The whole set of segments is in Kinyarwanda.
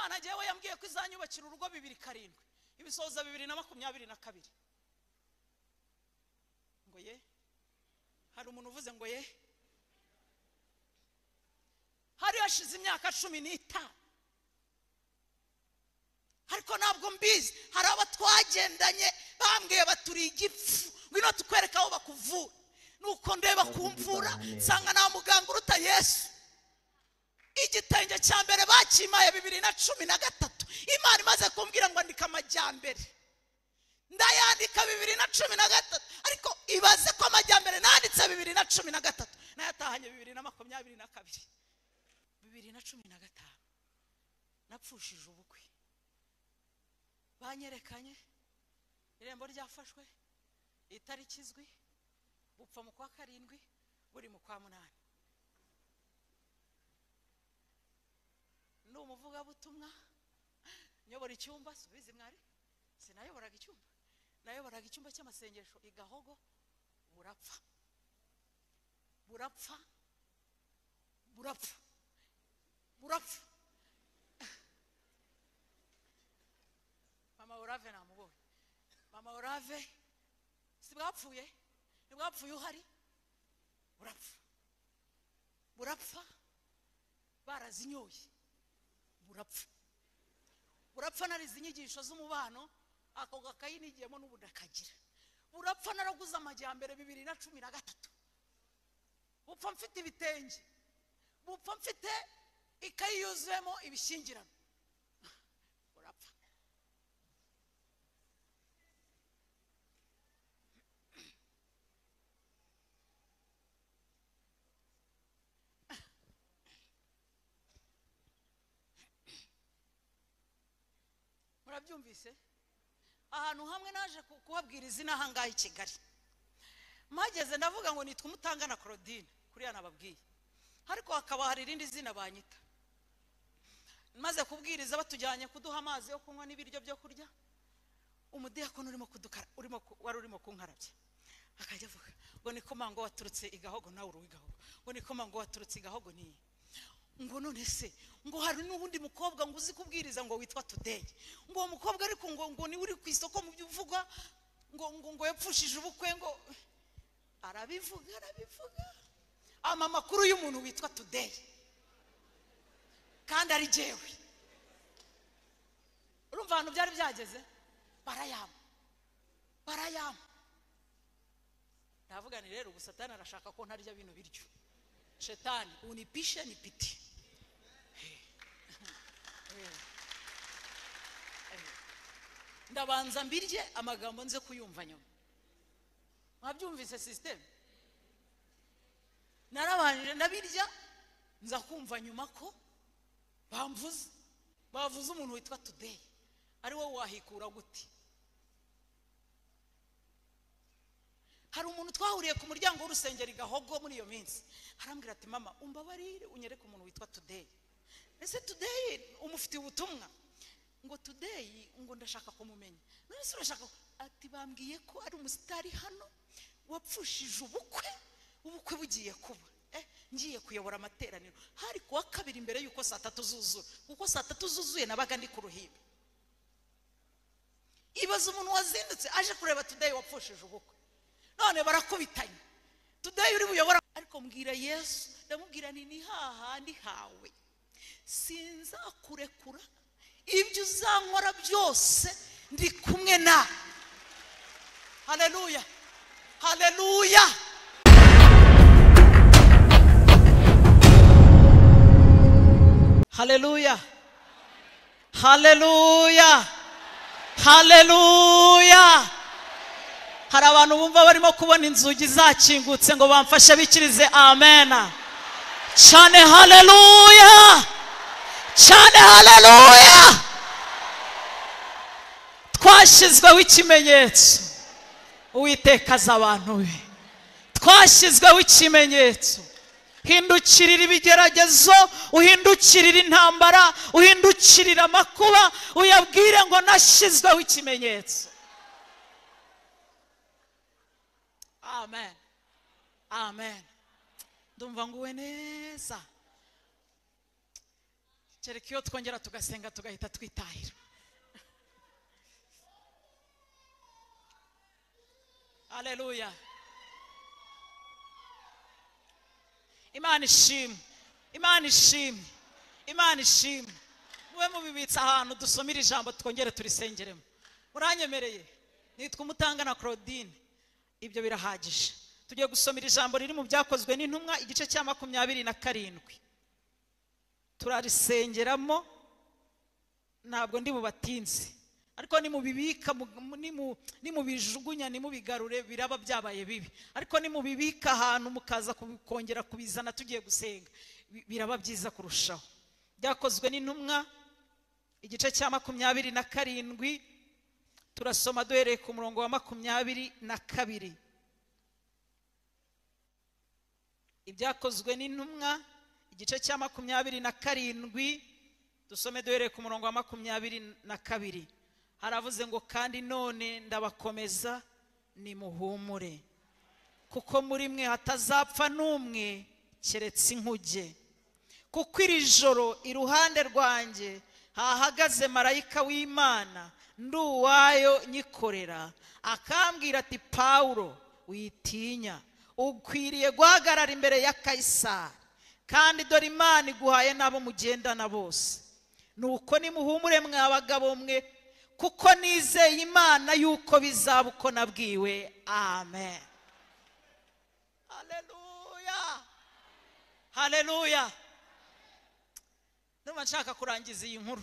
Imana jewe yambwiye ko izanyubakira urugo 2 ibisoza 2022 ngo ye hari umuntu uvuze ngo ye hari hashize imyaka 15 ariko ntabwo mbizi hari abatwagendanye bambwiye baturi igipfu ngwino tukwereka aho bakuvura nuko ndeba kumvura sanga nta muganga uruta Yesu igitenge cya mbere bakimaye 2013 Imana imaze kumbwira ngo andika amajyambere ndayandika 2013 ariko ibaze ko amajyambere nanditse 2013 nayatahanye 2022 2015 napfushije ubukwe banyerekanye irembo ryafashwe itariki izwi bupfa mu kwa 7 buri mu kwa 8 no muvuga butumwa nyobora icyumba subizi mwari sinayoboraga icyumba nayoboraga icyumba cy'amasengesho igahogo burapfa Mama Orave namubonye Mama Orave sibwapfuye nibwapfuye uhari burapfa barazinyoye burapfa narizi inyigisho z'umubano ako gakayinigiyemo n'ubudakagira burapfa naraguze amajyambere 2013 bupfa mfite ibitenge bupfa mfite ikayi yuzuyemo ibishingirano burapfa murabyumvise ahantu hamwe naje kubabwira izina hangaye Kigali mageze ndavuga ngo nitwa Umutangana Claudine kuriya nababwiye ariko hakaba hari irindi zina banyita maze kubwiriza batujyanye kuduha amazi yo kunywa n'ibiryo byo kurya umudiyakono urimo kunkarabya akajya avuga ngo niko mango waturutse igahogo nawe uruwigahogo ngo niko mango waturutse igahogo ni ngo none se ngo hari n'ubundi mukobwa ngo uzi kubwiriza ngo witwa Today ngo uwo mukobwa ariko ngo ni uri ku isoko mu byuvuga ngo yapfushije ubukwe ngo arabivuga amakuru y'umuntu witwa Today kandi ari jewe urumva abantu byari byageze barayama ndavuga ni rero Satani arashaka ko ntarya bino biryo Shetani unipishe nipiti ndabanza mbirye amagambo nze kuyumva nyuma mwabyumvise system narabanje nabirya nza kumva nyuma ko bavuze umuntu witwa Today ari wowe wahikura gute hari umuntu twahuriye ku muryango w'urusengero igahogo muri iyo minsi arambwira ati mama umbabarire unyereke umuntu witwa Today ese Today umufitiye ubutumwa ngo Today ngo ndashaka kumumenya none se urashaka ati bambwiye ko ari umusitari hano wapfushije ubukwe bugiye kuba ngiye kuyobora amateraniro hari kuwa 2 imbere yuko 3 zuzura kuko 3 zuzuye nabaga ndi ku ruhimbi ibaza umuntu wazindutse aje kureba Today wapfushije ubukwe none barakubitanye Today uri buyobora ariko mbwira Yesu ndamubwira ni hahandi hawe sinzakurekura ibyo uzankora byose ndi kumwe na haleluya hari abantu bumva barimo kubona inzugi zakingutse ngo bamfashe bikirize amen cyane haleluya twashyizweho ikimenyetso Uwiteka azi abantu be twashyizweho ikimenyetso hindukirira ibigeragezo uhindukirira intambara uhindukirira amakuba uyabwire ngo nashyizweho ikimenyetso amen ndumva nguwe neza kereka iyo twongera tugasenga tugahita twitahira. Haleluya. Imana ishimwe, Imana ishimwe, Imana ishimwe. Mube mubibitsa ahantu dusomera ijambo twongere turisengeremo. Muranyemereye? Nitwa Umutangana Claudine. Ibyo birahagije. Tugiye gusomera ijambo riri mu Byakozwe n'Intumwa igice cya 27. Turarisengeramo, ntabwo ndi bubatinze, ariko ni mubibika, ni mubijugunya, ni mubigarure, biraba byabaye bibi. Ariko ni mubibika ahantu mukaza kongera kubizana tugiye gusenga, biraba byiza kurushaho. Byakozwe n'Intumwa igice cya 27. Turasoma duhereye ku murongo wa 22. Ibyakozwe n'Intumwa igice cya 27, dusome duhereye ku murongo wa 22. Haravuze ngo kandi none ndabakomeza nimuhumure, kuko muri mwe hatazapfa n'umwe keretse inkuge. Kuko iri joro iruhande rwanjye hahagaze marayika w'Imana, nduwayo nyikorera, akambwira ati Paulo, witinya, ukwiriye guhagarara imbere ya Kaisari, kandi dore Imana iguhaye n'abo mugendana bose. Nuko nimuhumure mwa bagabo mwe, kuko nizeye Imana yuko bizaba uko nabwiwe. Amen. Haleluya, haleluya. Ndumva nshaka kurangiza iyi nkuru,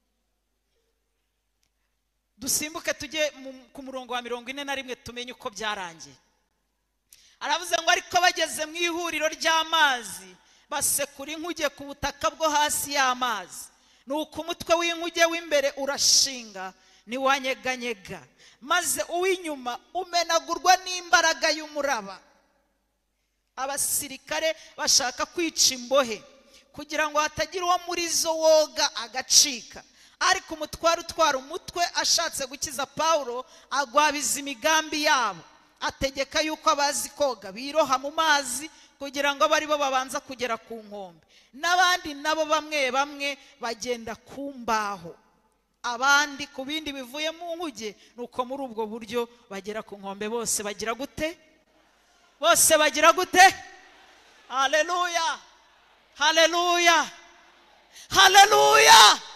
dusimbuke tujye ku murongo wa 41 tumenye uko byarangiye. Aravuze ngo ariko bageze mu ihuriro ry'amazi basekura inkuge ku butaka bwo hasi y'amazi. Nuko umutwe w'inkuge w'imbere urashinga niwanyeganyega, maze uw'inyuma umenagurwa n'imbaraga y'umuraba. Abasirikare bashaka kwica imbohe kugira ngo hatagira uwo muri zo woga agacika. Ariko umutware utwara umutwe ashatse gukiza Paulo agwabiza imigambi yabo, ategeka yuko abazi koga biroha mu mazi kugira ngo bari bo babanza kugera ku nkombe. N'abandi nabo bamwe bamwe bagenda ku mbaho, abandi ku bindi bivuye mu nkuge. Nuko muri ubwo buryo bagera ku nkombe. Bose bagira gute? Bose bagira gute? Haleluya, haleluya, haleluya.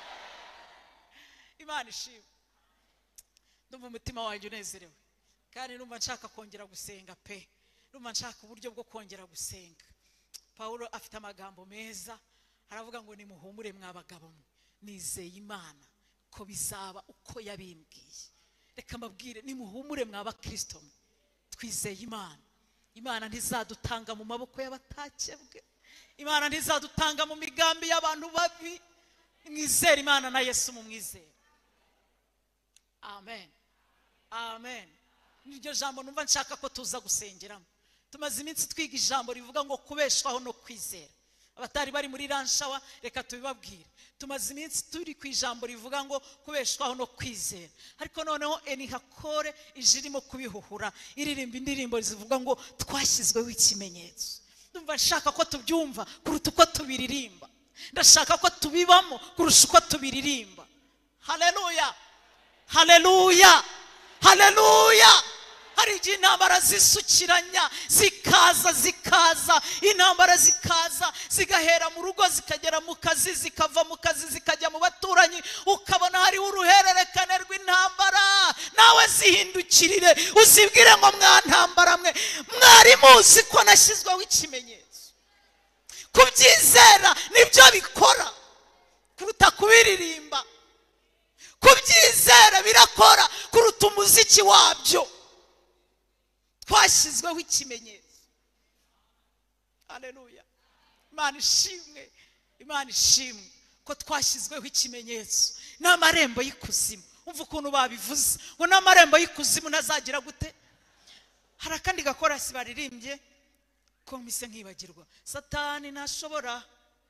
Imana ishimwe. Ndumva umutima wanjye unezerewe, kandi numva nshaka kongera gusenga pe. Numva nshaka uburyo bwo kongera gusenga. Paulo afite amagambo meza, aravuga ngo nimuhumure mwa bagabo mwe, nizeye Imana ko bizaba uko yabimbwiye. Reka mbabwire, nimuhumure mwa bakristo mwe, twizeye Imana. Imana ntizadutanga mu maboko y'abatakebwe, Imana ntizadutanga mu migambi y'abantu babi. Mwizere Imana na Yesu mumwizere. Amen, amen. Niryo jambo numva nshaka ko tuza gusengeramo. Tumaze iminsi twiga ijambo rivuga ngo kubeshwaho no kwizera. Abatari bari muri Ranshawa reka tubibabwire. Tumaze iminsi turi ku ijambo rivuga ngo kubeshwaho no kwizera. Ariko noneho Enihakore ijirimo kubihuhura, iririmba indirimbo zivuga ngo twashyizweho ikimenyetso. Ndumva nshaka ko tubyumva kuruta uko tubiririmba. Ndashaka ko tubibamo kurusha uko tubiririmba. Haleluya, haleluya, haleluya. Hari igihe intambara zisukiranya, zikaza, intambara zikaza, zigahera mu rugo, zikagera mu kazi, zikava mu kazi, zikajya mu baturanyi, ukabona hariho uruhererekane rw'intambara. Nawe zihindukirire uzibwire ngo mwa ntambara mwe, mwari muzi ko nashyizweho ikimenyetso. Kubyizera nibyo bikora kuruta kubiririmba. Kubyizera birakora kuruta umuziki wabyo. Twashyizweho ikimenyetso. Haleluya. Imana ishimwe, Imana ishimwe ko twashyizweho ikimenyetso. N'amarembo y'ikuzimu, umva ukuntu babivuze ngo n'amarembo y'ikuzimu nazagira gute. Hari akandi gakorasi baririmbye ko mise nkibagirwa. Satani ntashobora.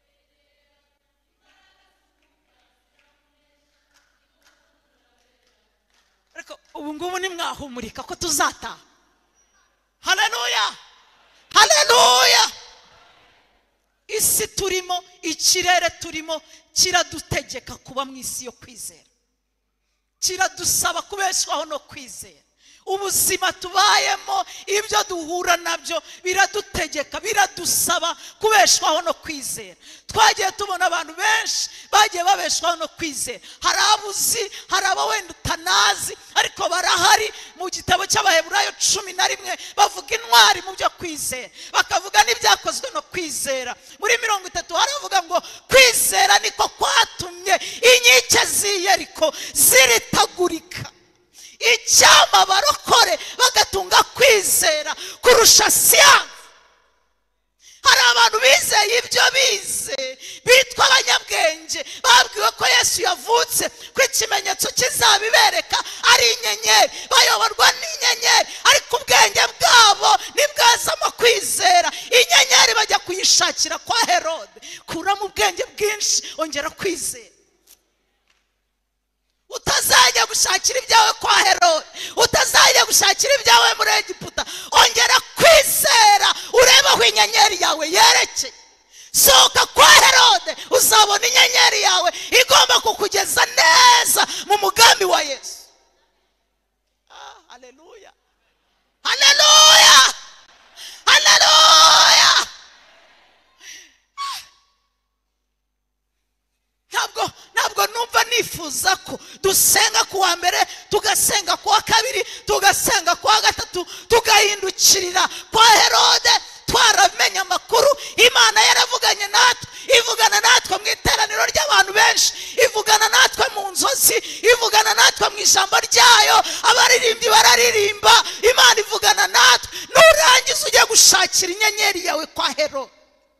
Ariko ubu ngubu nimwahumurika ko tuzataha. Haleluya, haleluya. Isi turimo, ikirere turimo kiradutegeka kuba mu isi yo kwizera, kiradusaba kubeshwaho no kwizera. Ubuzima tubayemo, ibyo duhura nabyo biradutegeka, biradusaba kubeshwaho no kwizera. Twagiye tubona abantu benshi bagiye babeshwaho no kwizera. Hari abuzi, hari abawenda utanazi, ariko barahari. Mu gitabo cy'Abaheburayo 11 bavuga intwari mu byo kwizera, bakavuga n'ibyakozwe no kwizera. Muri 30 haravuga ngo kwizera niko kwatumye inkike z'i Yeriko ziritagurika. Icyama barokore bagatunga kwizera kurusha siyansi. Hari abantu bizeye ibyo bize bitwa abanyabwenge, babwiwe ko Yesu yavutse, ko ikimenyetso kizabibereka ari inyenyeri, bayoborwa n'inyenyeri, ariko ubwenge bwabo nibwazamo kwizera. Inyenyeri bajya kuyishakira kwa Herode. Kuramo ubwenge bwinshi, ongera kwizera. Utazajya gushakira ibyawe kwa Herode, utazajya gushakira ibyawe muri Egiputa, ongera kwizera urebe aho inyenyeri yawe yerekeye. Sohoka kwa Herode, uzabona inyenyeri yawe igomba kukugeza neza mu mugambi wa Yesu. Haleluya, haleluya, haleluya. Ntabwo numva nifuza ko dusenga kuwa mbere, tugasenga kuwa kabiri, tugasenga kuwa gatatu, tugahindukirira kwa Herode twaramenye amakuru. Imana yaravuganye natwe, ivugana natwe mu iteraniro ry'abantu benshi, ivugana natwe mu nzozi, ivugana natwe mu ijambo ryayo. Abaririmbyi bararirimba, Imana ivugana natwe. Nurangiza ujye gushakira inyenyeri yawe kwa Herode.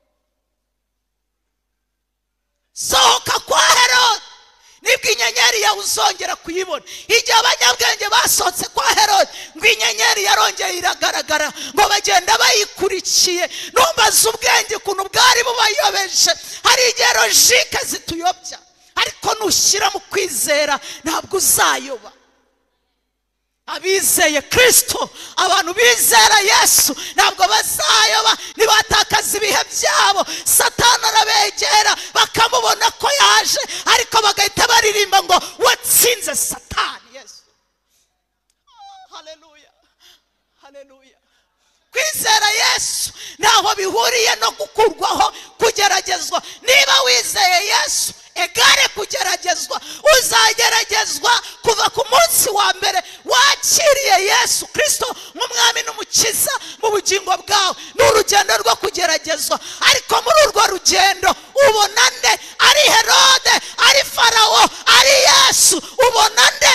Sohoka kwa Herode, nibwo inyenyeri yawe uzongera kuyibona. Igihe abanyabwenge basohotse kwa Herode, ngo inyenyeri yarongeye iragaragara, ngo bagenda bayikurikiye. Numbaza ubwenge ukuntu bwari bubayobeje. Hari igihe logike zituyobya, ariko nushyira mu kwizera ntabwo uzayoba. Abizeye Kristo, abantu bizera Yesu, ntabwo bazayoba. Nibatakaza ibihe byabo, Satani arabegera bakamubona ko yaje, ariko bagahita baririmba ngo watsinze Satani. Yesu, haleluya, haleluya. Kwizera Yesu ntaho bihuriye no gukurwaho kugeragezwa. Niba wizeye Yesu, egare kugeragezwa. Uzageragezwa kuva ku munsi wa mbere wakiriye Yesu Kristo nk'umwami n'umukiza mu bugingo bwawe. N'urugendo rwo kugeragezwa, ariko muri urwo rugendo ubona nde? Ari Herode, ari Farawo, ari Yesu? Ubona nde?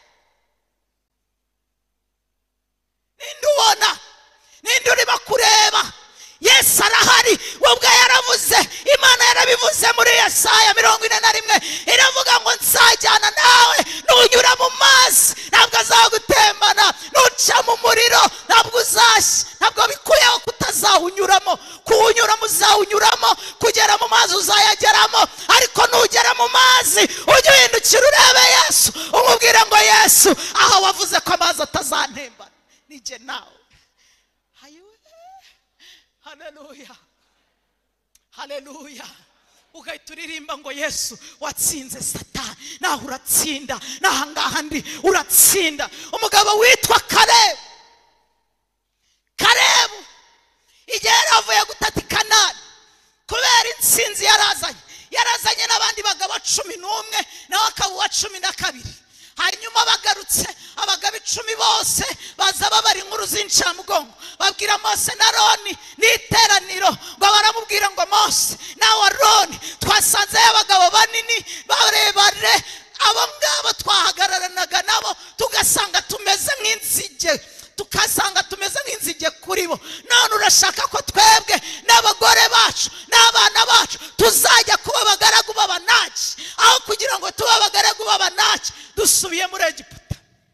Ninde ubona? Ninde urimo kureba? Yesu arahari. Ubwo yaravuze, Imana yarabivuze muri Yesaya 41, iravuga ngo nzajyana nawe, nunyura mu mazi ntabwo azagutembana, nuca mu muriro ntabwo uzashya. Ntabwo bikuyeho kutazawunyuramo, kuwunyuramo uzawunyuramo, kugera mu mazi uzayageramo, ariko nugera mu mazi ujye uhindukira urebe Yesu, umubwire ngo Yesu, aho wavuze ko amazi atazantembana, nije nawe. Haleluya, haleluya. Ugahita uririmba ngo Yesu watsinze Satani. Naho uratsinda, nahangaha ndi uratsinda. Umugabo witwa Kalebu, igihe yaravuye gutata i Kanani, kubera intsinzi yarazanye n'abandi bagabo 11, nawe akaba uwa 12. Hanyuma bagarutse, abagabo 10 bose baza babari inkuru z'incamugongo, babwira Mose na Aroni n'iteraniro, ngo baramubwira ngo Mose na Aroni, twasanze abagabo banini barebare, abo ngabo twahagararanaga nabo tugasanga tumeze nk'inzige, tukasanga tumeze nk'inzige kuri bo. None urashaka ko twebwe n'abagore bacu n'abana bacu tuzajya kuba abagaragu b'abanaki, aho kugira ngo tube abagaragu b'abanaki dusubiye muri Egiputa?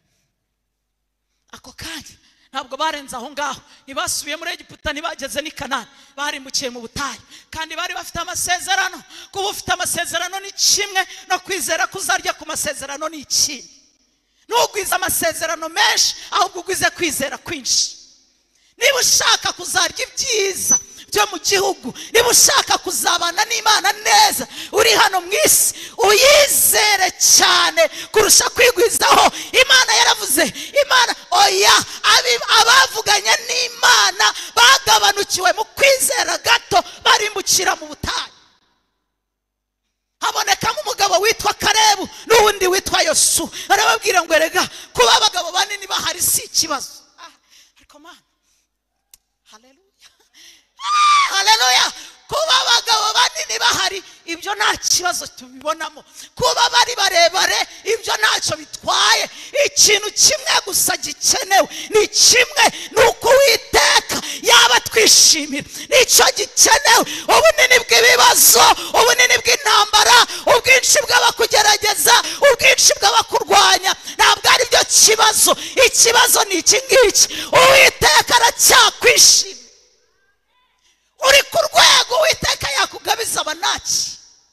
Ako kanya ntabwo barenze aho ngaho, ntibasubiye muri Egiputa, ntibageze n'i Kanani, barimbukiye mu butayu. Kandi bari bafite amasezerano. Kuba ufite amasezerano ni kimwe, no kwizera kuzarya ku masezerano ni ikindi. Ntugwize amasezerano menshi, ahubwo ugwize kwizera kwinshi. Niba ushaka kuzarya ibyiza byo mu gihugu, niba ushaka kuzabana n'Imana neza uri hano mu isi, uyizere cyane kurusha kwigwizaho. Imana yaravuze, Imana oya, abavuganye n'Imana bagabanukiwe mu kwizera gato barimbukira mu butayu. Habonekamo umugabo witwa Kalebu n'uwundi witwa Yosuwa. Arababwira ngo erega kuba abagabo banini bahari si ikibazo. Ariko mana, haleluya, haleluya, kuba abagabo banini bahari ibyo nta kibazo tubibonamo. Kuba bari barebare ibyo ntacyo bitwaye. Ikintu kimwe gusa gikenewe ni kimwe, ni uko Uwiteka yaba twishimira. Nicyo gikenewe. Ubunini bw'ibibazo, ubunini bw'intambara, ubwinshi bw'abakugerageza, ubwinshi bw'abakurwanya ntabwo ari byo kibazo. Ikibazo ni iki ngiki: Uwiteka aracyakwishimira. Uri ku rwego Uwiteka yakugabiza abanaki.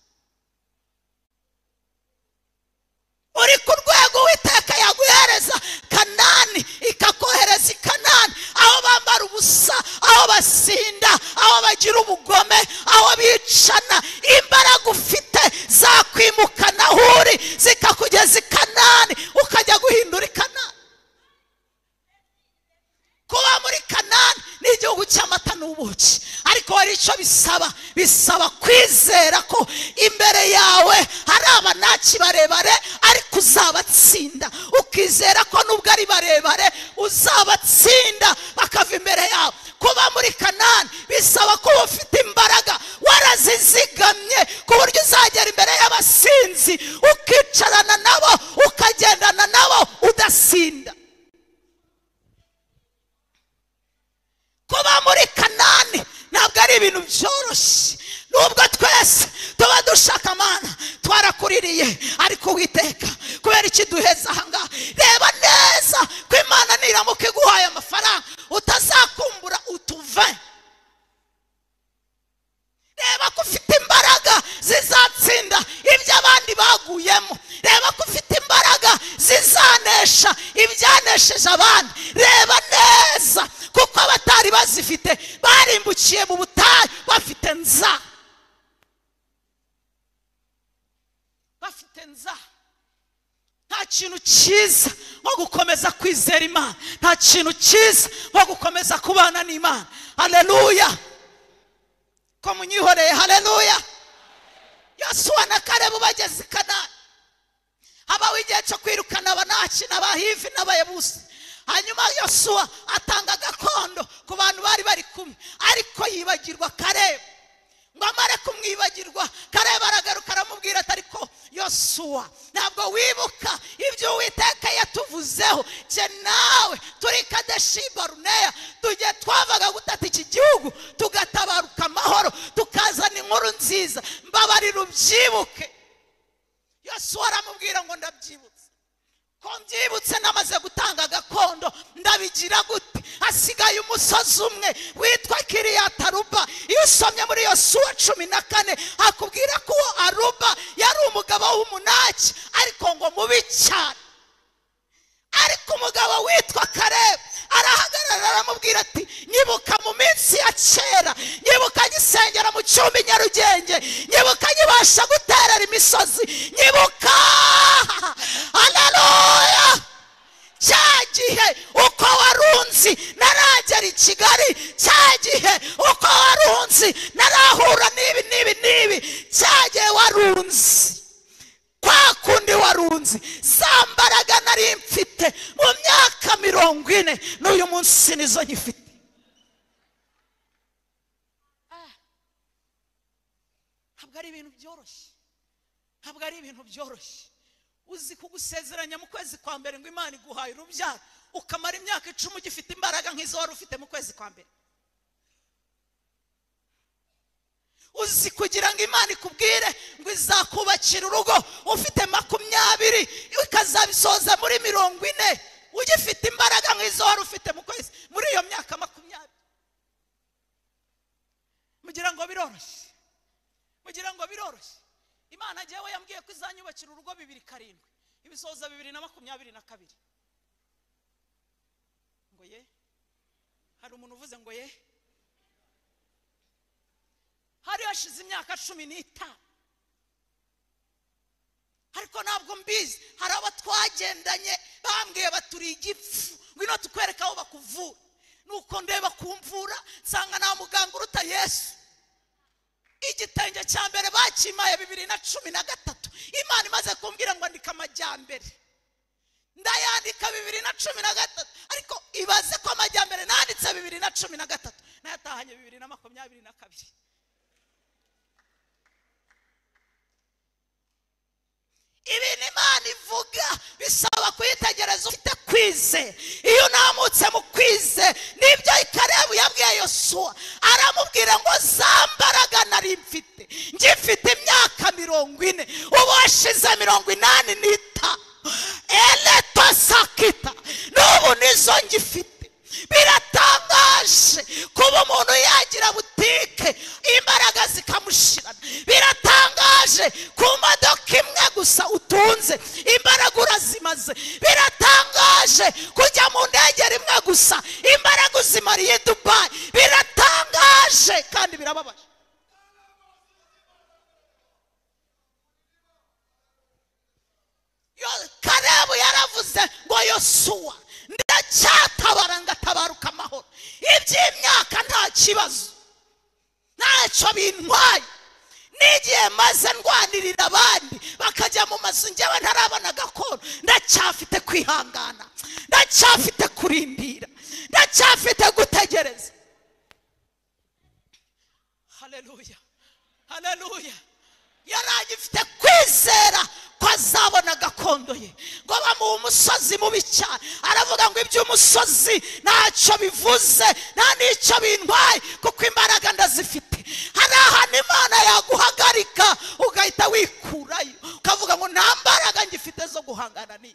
Uri ku rwego Uwiteka yaguhereza Kanani, ikakohereza i Kanani, aho bambara ubusa, aho basinda, aho bagira ubugome, aho bicana. Imbaraga ufite zakwimukana aho uri zikakugeza i Kanani, ukajya guhindura i Kanani. Kuba muri Kanani ni igihugu cy'amata n'ubuki, ariko hari icyo bisaba kwizera ko imbere yawe hari abanaki barebare ariko uzabatsinda. Ukizera ko nubwo ari barebare uzabatsinda bakava imbere yawe. Kuba muri Kanani bisaba ko ufite imbaraga warazizigamye ku buryo uzagera imbere y'abasinzi ukicarana nabo ukagendana nabo udasinda. Kuba muri Kanani ntabwo ari ibintu byoroshye. Nubwo twese tuba dushaka Mana twarakuririye, ariko Uwiteka kubera iki duheza ahangaha? Reba neza ko Imana niramuka iguhaye amafaranga utazakumbura utuve. Reba ko ufite imbaraga zizatsinda ibyo abandi baguyemo. Reba ko ufite imbaraga zizanesha ibyanesheje abandi. Reba neza kuko abatari bazifite barimbukiye mu butayu bafite nza. Bafite nza. Nta kintu cyiza nko gukomeza kwizera Imana. Nta kintu cyiza nko gukomeza kubana n'Imana. Haleluya. Ko munyihoreye, haleluya. Yosuwa na Kalebu bageze i Kanani, habaho igihe cyo kwirukana abanaki n'abahivi n'abayebusi. Hanyuma Yosuwa atanga gakondo ku bantu bari bari kumwe, ariko yibagirwa Kalebu. Ngo amare kumwibagirwa, Kalebu aragaruka aramubwira ati ariko Yosuwa, ntabwo wibuka ibyo Uwiteka yatuvuzeho? Je nawe turi Kadeshi Baruneya, tujye twavaga gutata iki gihugu tugatabaruka amahoro, tukazana inkuru nziza. Mbabarira ubyibuke. Yosuwa aramubwira ngo ndabyibutse. Ko mbyibutse namaze gutanga gakondo, ndabigira gute? Hasigaye umusozi umwe witwa Kiriyataruba. Iyo usomye muri Yosuwa 14 akubwira ko Aruba yari umugabo w'umunaki, ariko ngo mubi cyane. Ariko umugabo witwa Kalebu arahagarara aramubwira ati nyibuka mu minsi ya kera, nyibuka gisengera mu cyumba i Nyarugenge, nyibuka nyibasha guterera imisozi, nyibuka. Haleluya. Cya gihe uko warunzi naragera i Kigali, cya gihe uko warunzi narahura n'ibi, cya gihe warunzi kwa kundi warunzi za mbaraga nari mfite mu myaka 40 n'uyu munsi nizo nyifite. Ntabwo ari ibintu byoroshye, ntabwo ari ibintu byoroshye. Uzi kugusezeranya mu kwezi kwa mbere ngo Imana iguhaye urubyaro, ukamara imyaka 10 ugifite imbaraga nk'izo wari ufite mu kwezi kwa mbere. Uzi kugira ngo Imana ikubwire ngo izakubakira urugo ufite 20 ukazabisoza muri 40 ugifite imbaraga nk'izo wari ufite mu kwezi muri iyo myaka 20. Mugira ngo biroroshye? Mugira ngo biroroshye? Imana jewe yambwiye ko izanyubakira urugo 2 ibisoza 2022. Ngo ye, hari umuntu uvuze ngo ye. hari hashize imyaka 15, ariko ntabwo mbizi. Hari abo twagendanye bambwiye baturi igipfu, ngwino tukwereka aho bakuvura. Nuko ndeba kumvura nsanga nta muganga uruta Yesu. Igitenge cya mbere bakimaye 2013, Imana imaze kumbwira ngo andika amajyambere, ndayandika 2013, ariko ibaze ko amajyambere nanditse 2013 nayatahanye 2022. Ibintu Imana ivuga bisaba kuyitegereza ufite kwizera. Iyo namutse mu kwizera nibyo Kalebu yabwiye Yosuwa, aramubwira ngo zambaraga nari mfite ngifite imyaka 40, ubu washize 85, eleto sakita n'ubu nizo ngifite. Biratangaje kuba umuntu yagira butike imbaraga zikamushirana. Biratangaje ku modoka imwe gusa utunze imbaraga urazimaze. Biratangaje kujya mu ndege rimwe gusa imbaraga uzimariye Dubai. Biratangaje kandi birababaje. Kalebu yaravuze ngo Yosuwa ndacyatabara ngatabaruka amahoro. Iby'imyaka nta kibazo, ntacyo bintwaye. N'igihe maze ndwanirira abandi bakajya mu mazu njyewe ntarabona gakondo, ndacyafite kwihangana, ndacyafite kurindira, ndacyafite gutegereza. Haleluya, haleluya. Yaragifite kwizera ko azabona gakondo ye. Ngo bamuha umusozi mubi cyane, aravuga ngo iby'umusozi ntacyo bivuze, nta n'icyo bintwaye kuko imbaraga ndazifite. Hari ahantu Imana yaguhagarika ugahita wikurayo ukavuga ngo nta mbaraga ngifite zo guhangana ni.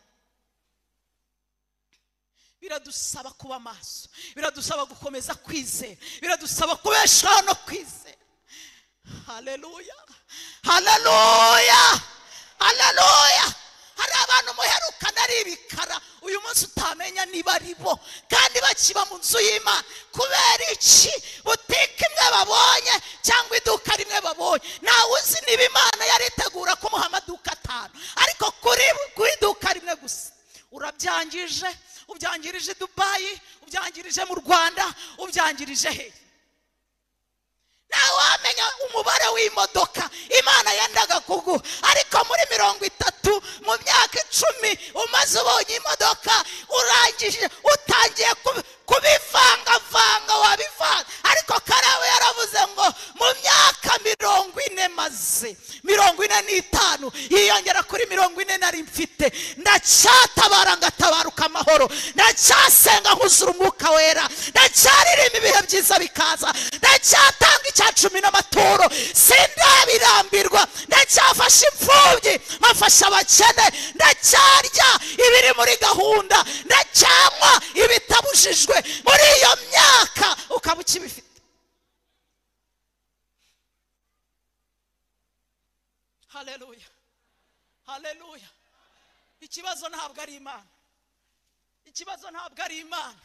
Biradusaba kuba maso, biradusaba gukomeza kwizera, biradusaba kubeshaho no kwizera. Haleluya, haleluya, haleluya. Hari abantu muherukana ari ibikara uyu munsi utamenya niba ari bo kandi bakiba mu nzu y'Imana. Kubera iki? Butike imwe babonye cyangwa iduka rimwe babonye. Nawe uzi niba Imana yari itegura kumuha amaduka 5, ariko kuri iduka rimwe gusa urabyangije. Ubyangirije Dubai, ubyangirije mu Rwanda, ubyangirije he? Nawe wamenya umubare w'imodoka Imana yendaga kuguha, ariko muri 30 mu myaka 10 umaze ubonye imodoka urangije utangiye kubivanga wabivanga. Ariko Kalebu yaravuze ngo mu myaka 40 maze 45 yiyongera kuri 40 nari mfite, ndacyatabara ngatabaruka amahoro, ndacyasenga nkuzura umwuka wera, ndacyaririmba ibihe byiza bikaza, ndacyatanga icya 10 n'amaturo, sindabirambirwa, ndacyafasha imfubyi, nkafasha abakene, ndacyarya ibiri muri gahunda, ndacyanywa ibitabujijwe. Muri iyo myaka ukaba ukibifite. Haleluya, haleluya. Ikibazo ntabwo ari Imana, ikibazo ntabwo ari Imana.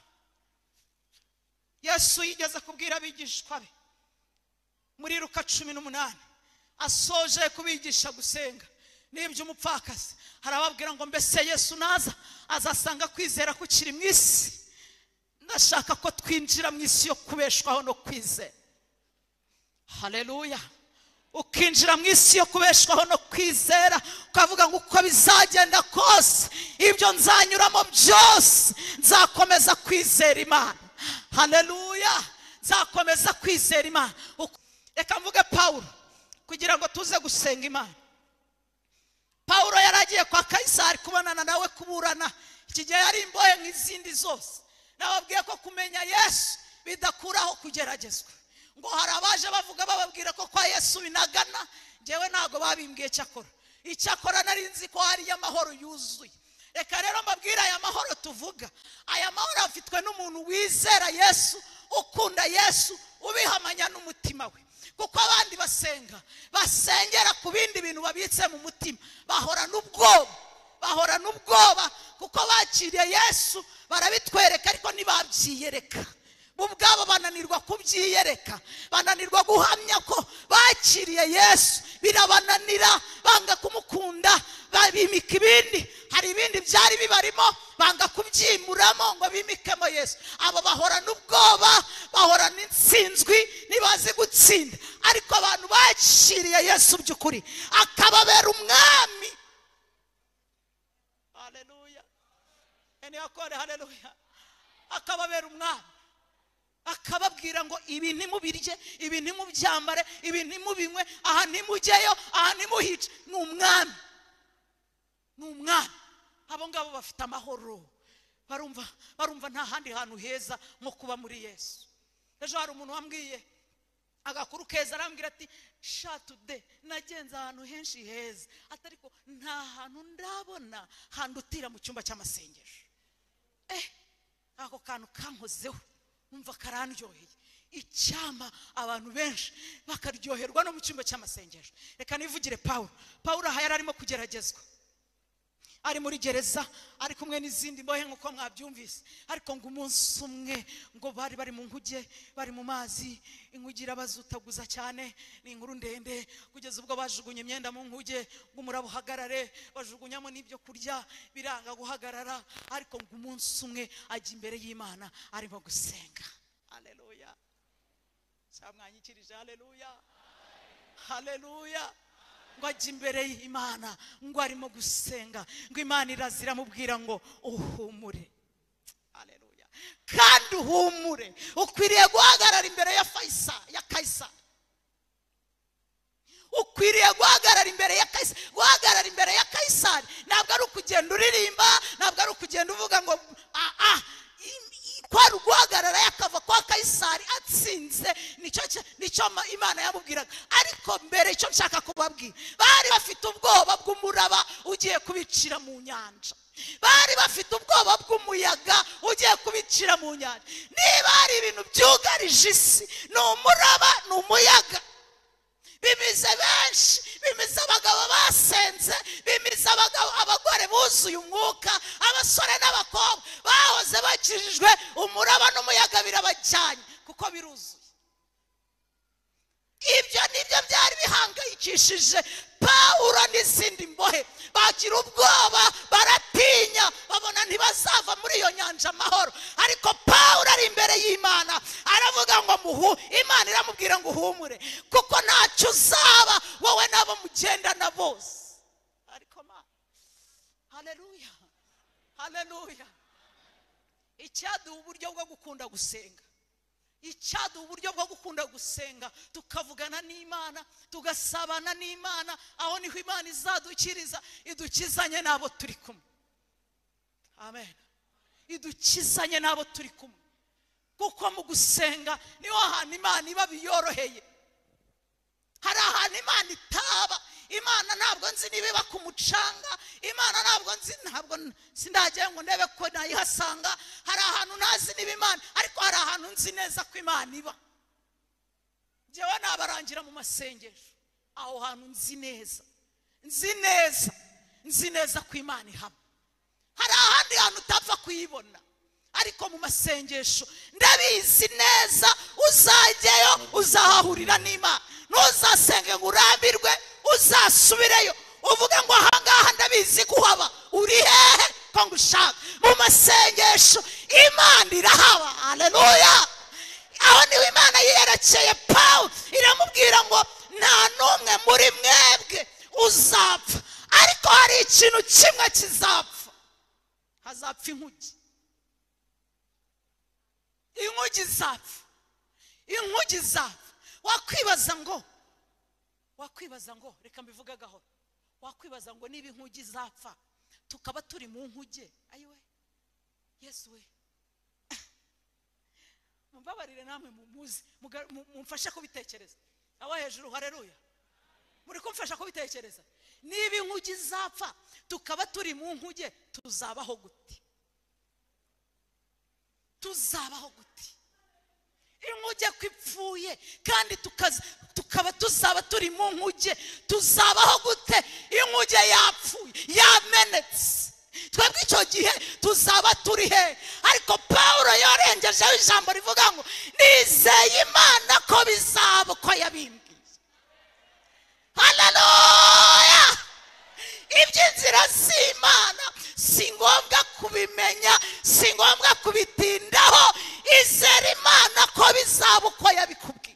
Yesu yigeze kubwira abigishwa be muri Luka 18, asoje kubigisha gusenga n'iby'umupfakazi, harababwira ngo mbese Yesu naza azasanga kwizera kukiri mu isi. Ndashaka ko twinjira mu isi yo kubeshwaho no kwizera. Haleluya. Ukinjira mu isi yo kubeshwaho no kwizera, ukavuga ngo uko bizagenda kose, ibyo nzanyuramo byose, nzakomeza kwizera Imana. Haleluya, nzakomeza kwizera Imana. Reka mvuge Paulo kugira ngo tuze gusenga Imana. Paulo yaragiye kwa Kaisari kubonana nawe kuburana. Iki gihe yari imbohe nk'izindi zose. Nababwiye ko kumenya Yesu bidakuraho kugeragezwa. Ngo hari abaje bavuga bababwira ko kwa Yesu binagana, jewe ntago babimbwiye cyakora. Icyakora nari nzi ko hari amahoro yuzuye. Reka rero mbabwira aya mahoro tuvuga, aya mahoro afitwe n'umuntu wizera Yesu, ukunda Yesu, ubihamanya n'umutima we. Kuko abandi basengera ku bindi bintu babitse mu mutima, bahora n'ubwoba kuko bakiriye Yesu, barabitwereka ariko ntibabyiyereka. bo ubwabo bananirwa kubyiyereka, bananirwa guhamya ko bakiriye Yesu, birabananira, banga kumukunda, babimika ibindi. Hari ibindi byari bibarimo banga kubyimuramo ngo bimikemo Yesu. Abo bahorana ubwoba, bahorana insinzwi, ntibazi gutsinda. Ariko abantu bakiriye Yesu by'ukuri akababera umwami. Haleluya, eni akore haleluya. Akababera umwami, akababwira ngo ibi ntimubirye, ibi ntimubyambare, ibi ntimubinywe, aha ntimujyeyo, aha ntimuhice. Ni umwami, ni umwami. Abo ngabo bafite amahoro, barumva nta handi hantu heza nko kuba muri Yesu. Ejo hari umuntu wambwiye agakuru keza, arambwira ati shatude nagenze ahantu henshi heza, atariko nta hantu ndabona handutira mu cyumba cy'amasengesho. Ako kantu kankozeho, umva karandyoheye. Icyama abantu benshi bakaryoherwa no mu cyumba cy'amasengesho. Reka nivugire Pawulo aha yari arimo kugeragezwa, ari muri gereza, ari kumwe n'izindi mbohe nk'uko mwabyumvise. Ariko ngo umunsi umwe ngo bari mu nkuge, bari mu mazi, inkuge irabazutaguza cyane, ni inkuru ndende, kugeza ubwo bajugunye imyenda mu nkuge ngo umuraba uhagarare, bajugunyamo n'ibyo kurya biranga guhagarara. Ariko ngo umunsi umwe ajya imbere y'Imana arimo gusenga. Haleluya, cyamwanyikirije. Haleluya, haleluya. Ngo ajya imbere y'Imana, ngo arimo gusenga, ngo Imana irazira mubwira ngo uhumure. Haleluya, kandi uhumure, ukwiriye guhagarara imbere ya Kaisari. Ukwiriye guhagarara imbere ya Kaisari. Guhagarara imbere ya Kaisari ntabwo ari ukugenda uririmba, ntabwo ari ukugenda uvuga ngo kwari guhagarara yakava kwa Kaisari atsinze. Nicyo Imana yamubwiraga. Ariko mbere icyo nshaka kubabwira, bari bafite ubwoba bw'umuraba ugiye kubicira mu nyanja, bari bafite ubwoba bw'umuyaga ugiye kubicira mu nyanja. Niba hari ibintu byugarije isi, ni umuraba, ni umuyaga. Bimize benshi, bimize abagabo basenze, bimize abagore buzuye umwuka, abasore n'abakobwa bahoze bakijijwe, umuraba n'umuyaga birabajyanye kuko biruzuye. Ibyo nibyo byari bihangayikishije Pawulo n'izindi mbohe. Bagira ubwoba, baratinya, babona ntibazava muri iyo nyanja amahoro. Ariko Pawulo ari imbere y'Imana aravuga ngo Imana iramubwira ngo uhumure, kuko ntacyo uzaba wowe n'abo mugendana bose. Ariko haleluya, haleluya. Icyaduha uburyo bwo gukunda gusenga, icyaduha uburyo bwo gukunda gusenga, tukavugana n'Imana, tugasabana n'Imana, aho niho Imana izadukiriza, idukizanye n'abo turi kumwe. Amen. Idukizanye n'abo turi kumwe, kuko mu gusenga niho ahantu Imana iba biyoroheye. Hari ahantu Imana itaba. Imana ntabwo nzi niba iba ku mucanga, Imana ntabwo sindagiye ngo ndebe ko nayihasanga. Hari ahantu ntazi niba Imana, ariko hari ahantu nzi neza ko Imana iba. Njyewe nabarangira mu masengesho, aho hantu nzi neza ko Imana ihaba. Hari ahandi hantu utapfa kuyibona, ariko mu masengesho ndabizi neza uzajyayo uzahahurira n'Imana. Ntuzasenge ngo urambirwe, uzasubireyo uvuga ngo ahangaha ndabizi kuhaba. Uri hehe ko ngushaka? Mu masengesho Imana irahaba. Haleluya. Aho niho Imana yerekeye Pawulo, iramubwira ngo nta n'umwe muri mwebwe uzapfa, ariko hari ikintu kimwe kizapfa. Hazapfa inkuge. Inkuge zapfa. Wakwibaza ngo reka mbivuga gahoro, wakwibaza ngo niba inkuge zapfa tukaba turi mu nkuge, ayiwe Yesu we. Mumbabarire namwe mumuzi, mumfashe kubitekereza. Aba hejuru haleluya, muri kumfasha kubitekereza. Niba inkuge zapfa tukaba turi mu nkuge, tuzabaho gute? Inkuge kwipfuye kandi tukaba tuzaba turi mu nkuge, tuzabaho gute? Inkuge yapfuye, yamenetse. twebwe icyo gihe tuzaba turi he? ariko Pawulo yorengejeho ijambo rivuga ngo nizeye Imana ko bizaba uko yabimbwiye. Haleluya! iby'inzira z'Imana si ngombwa kubimenya, si ngombwa kubitindaho. izere Imana ko bizaba uko yabikubwiye.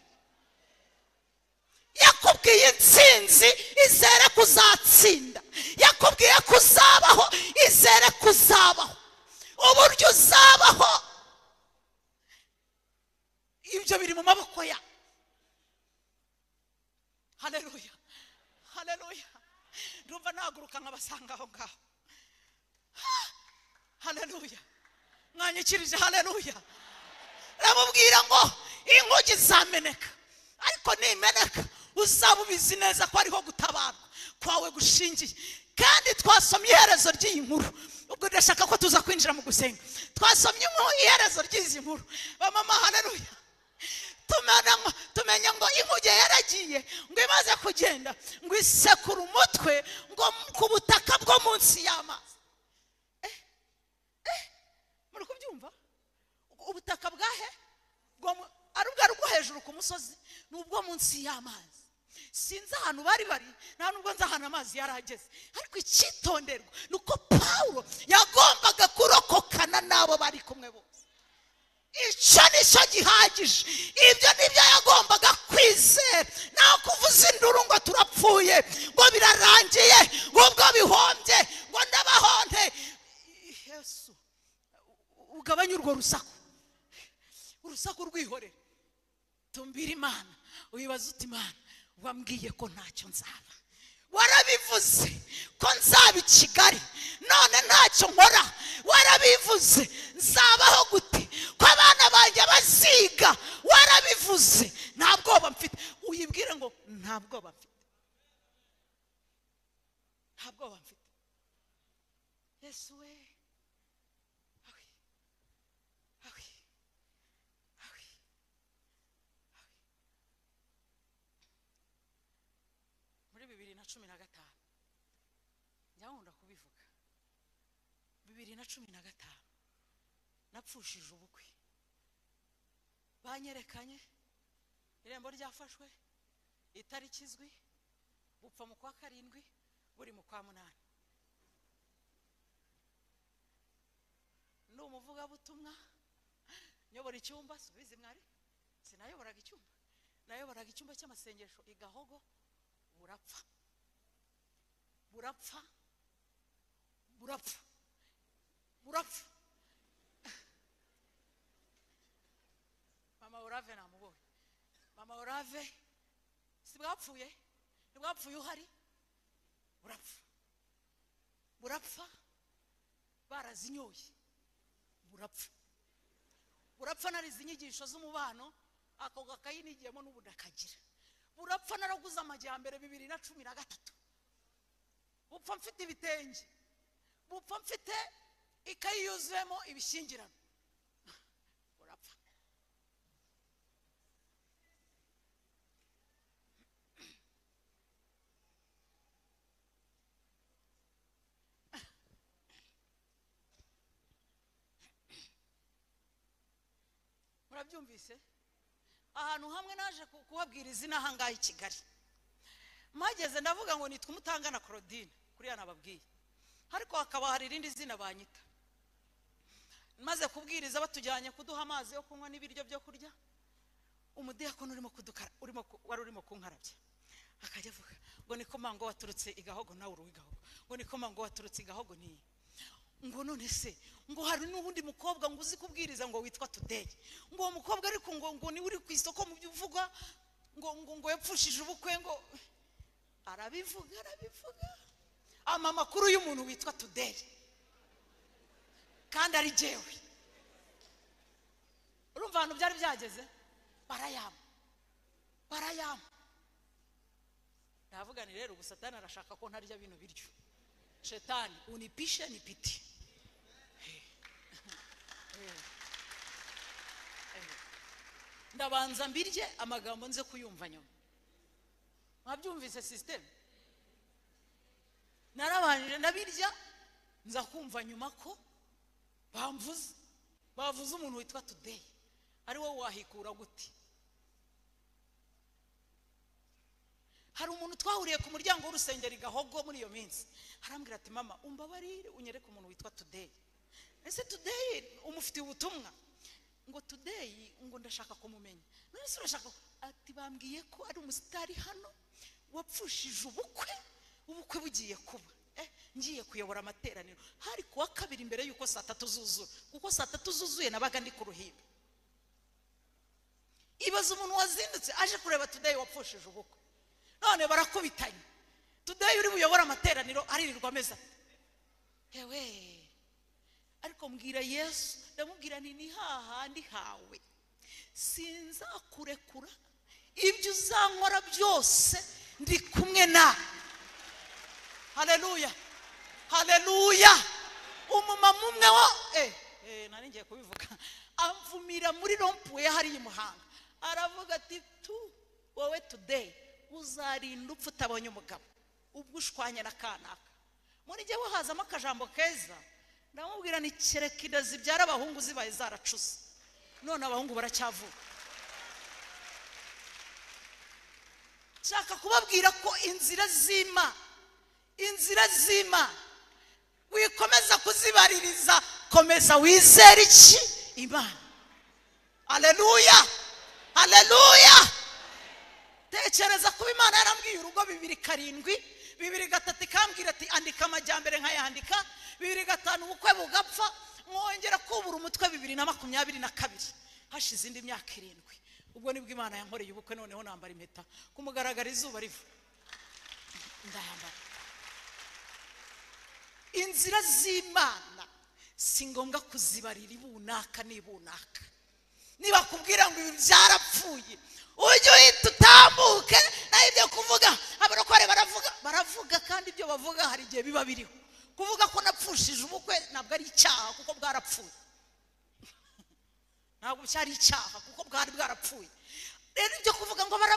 yakubwiye intsinzi, izere kuzatsinda. yakubwiye kuzabaho, izere kuzabaho. uburyo uzabaho ibyo biri mu maboko ya. Haleluya, haleluya. ndumva naguruka nkabasanga aho ngaho. Haleluya, mwanyikirije. haleluya. ramubwira ngo inkugi zameneka, ariko nimeneka uzaba ubizi neza ko ariho gutabarwa kwawe gushingiye. kandi twasomye iherezo ry'iyi nkuru. ubwo ndashaka ko tuza kwinjira mu gusenga. twasomye iherezo ry'izi nkuru bamama. haleluya. tumenya ngo inkuge yaragiye, ngo imaze kugenda ngo isekura umutwe ngo ku butaka bwo munsi y'amazi. muri kubyumva? ubutaka bwahe? ari ubwo rwo hejuru ku musozi, n'ubwo munsi y'amazi. sinzi ahantu bari nta nubwo nzi ahantu amazi yarageze. ariko icyitonderwa ni uko Pawulo yagombaga kurokokana n'abo bari kumwe bose. icyo nicyo gihagije. ibyo nibyo yagombaga kwizera. naho kuvuza induru ngo turapfuye, ngo birarangiye, ngo ubwo bihombye, ngo ndabahonte. Yesu, ugabanye urwo rusaku. urusaku rwihorere, tumbira Imana. wibaza uti Imana wambwiye ko ntacyo nzaba, warabivuze ko nzaba i Kigali, none ntacyo nkora. warabivuze nzabaho gute, ko abana banjye baziga. warabivuze nta bwoba mfite. uyibwire ngo nta bwoba mfite, nta bwoba mfite. Yesu we, muri 2015 nyakunda kubivuga. 2015 napfushije ubukwe. banyerekanye irembo ryafashwe, itariki izwi, bupfa mu kwa 7 buri mu kwa 8. ni umuvugabutumwa, nyobora icyumba. subize mwari, sinayoboraga icyumba, nayoboraga icyumba cy'amasengesho i Gahogo. burapfa burapfa burapfa burapfa. mama Orave namubonye. mama Orave si bwapfuye? ntibwapfuye uhari? burapfa burapfa. barazinyoye. burapfa burapfa. narize inyigisho z'umubano, ako gakayinigiyemo n'ubudakagira. burapfa. naraguze amajyambere 2013. bupfa mfite ibitenge, bupfa mfite ikayi yuzuyemo ibishyingirano. burapfa. murabyumvise? ahantu hamwe naje kubabwira izina ahangaha i Kigali. mageze ndavuga ngo nitwa Umutangana Claudine, kuriya nababwiye. ariko hakaba hari irindi zina banyita. maze kubwiriza batujyanye kuduha amazi yo kunywa n'ibiryo byo kurya, umudiyakono wari urimo kunkarabya akajya avuga ngo niko mango waturutse i Gahogo, nawe uri Gahogo. ngo niko mango waturutse i Gahogo. ni ngo none se ngo hari n'ubundi mukobwa ngo uzi kubwiriza ngo witwa Today. ngo uwo mukobwa ariko ngo ni uri ku isoko mu by'uvuga ngo yapfushije ubukwe. ngo arabivuga amakuru y'umuntu witwa Today, kandi ari jewe. urumva ahantu byari byageze? barayama. ndavuga ni rero Satani arashaka ko ntarya bino biryo. Shetani unipishe nipiti. ndabanza mbirye amagambo nze kuyumva nyuma. mwabyumvise system? narabanije ndabirya nza kumva nyuma ko bavuze umuntu witwa Today ari wowe wahikura gute? Hari umuntu twahuriye ku muryango w'urusengero Gahogo muri iyo minsi, arambwira ati mama umbabarire unyereke umuntu witwa Today. Ese Today umufitiye ubutumwa? Ngo Today ngo ndashaka kumumenya. None se urashaka? Ati bambwiye ko ari umusitari hano wapfushije ubukwe bugiye kuba. Ngiye kuyobora amateraniro. Hari kuwa kabiri imbere yuko saa 3 zuzuye, kuko saa 3 zuzuye nabaga ndi ku ruhimbi. Ibaza umuntu wazindutse aje kureba Today wapfushije ubukwe. None barakubitanye. Today uri buyobora amateraniro aririrwa meza. Ewe. Ariko mbwira Yesu, ndamubwira ni hahandi hawe. Sinzakurekura. Ibyo uzankora byose ndi kumwe na. Haleluya. Haleluya. Umumama umwe wa nari ngiye kubivuga. Amvumira muri rompuwe hari imuhanga. Aravuga ati wowe Today uzarinda upfa utabonye umugabo ubwo ushwanye na kanaka. Muri gihe wahazamo akajambo keza ndamubwira ni kerekida zibyara abahungu zibaye zaracuze, none abahungu baracyavuga. Nshaka kubabwira ko inzira zima wikomeza kuzibaririza, komeza wizere iki? Imana. Haleluya. Haleluya. Tekereza kuba Imana yarambwiye urugo 2:7 2:3 ikambwira ati andika amajyambere nkayandika 2:5 ubukwe bugapfa, mwongera kubura umutwe 2022 hashize indi myaka 7. Ubwo nibwo Imana yankoreye ubukwe, noneho nambara impeta kumugaragara izuba riva ndayambara. Inzira z'Imana si ngombwa kuzibarira ibunaka n'ibunaka. Niba kubwira ngo ibi byarapfuye ujye uhita utambuke, naho ibyo kuvuga abarokore baravuga kandi ibyo bavuga hari igihe biba biriho. Kuvuga ko napfushije ubukwe ntabwo ari icyaha kuko bwarapfuye. Ntabwo cyari icyaha kuko bwari bwarapfuye. Rero ibyo kuvuga ngo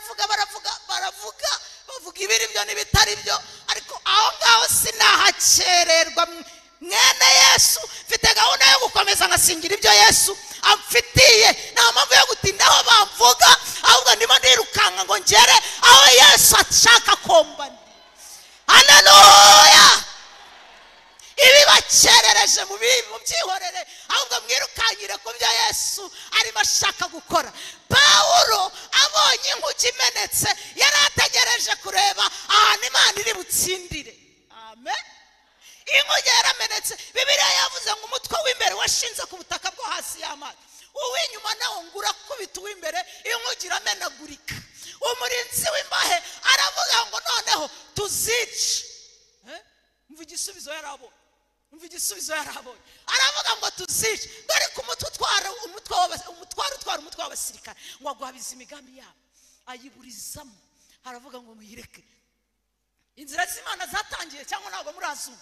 bavuga ibiri byo n'ibitari byo, ariko aho ngaho sinahacererwa. Mwene Yesu mfite gahunda yo gukomeza ngasingira ibyo Yesu amfitiye, nta mpamvu yo gutindaho bamvuga, ahubwo ndimo ndirukanga ngo ngere aho Yesu ashaka komba. Haleluya. Ibi bacerereje mu byihorere, ahubwo mwirukanyire ku byo Yesu arimo ashaka gukora. Pawulo abonye inkuki imenetse yari ategereje kureba ahantu Imana iri butsindire. Amen. Inkuki yaramenetse, Bibiliya yavuze ngo umutwe w'imbere washinze ku butaka bwo hasi y'amazi, uw'inyuma nawo ngura kubita uw'imbere, inkuki iramenagurika. Umurinzi w'imbahe aravuga ngo noneho tuzice. Umva igisubizo yarabonye. Aravuga ngo tuzice, dore ko umutwaro utwara w'abasirikare ngo agwabiza imigambi yabo ayiburizamo. Aravuga ngo muyireke. Inzira z'Imana zatangiye cyangwa ntabwo murazumva?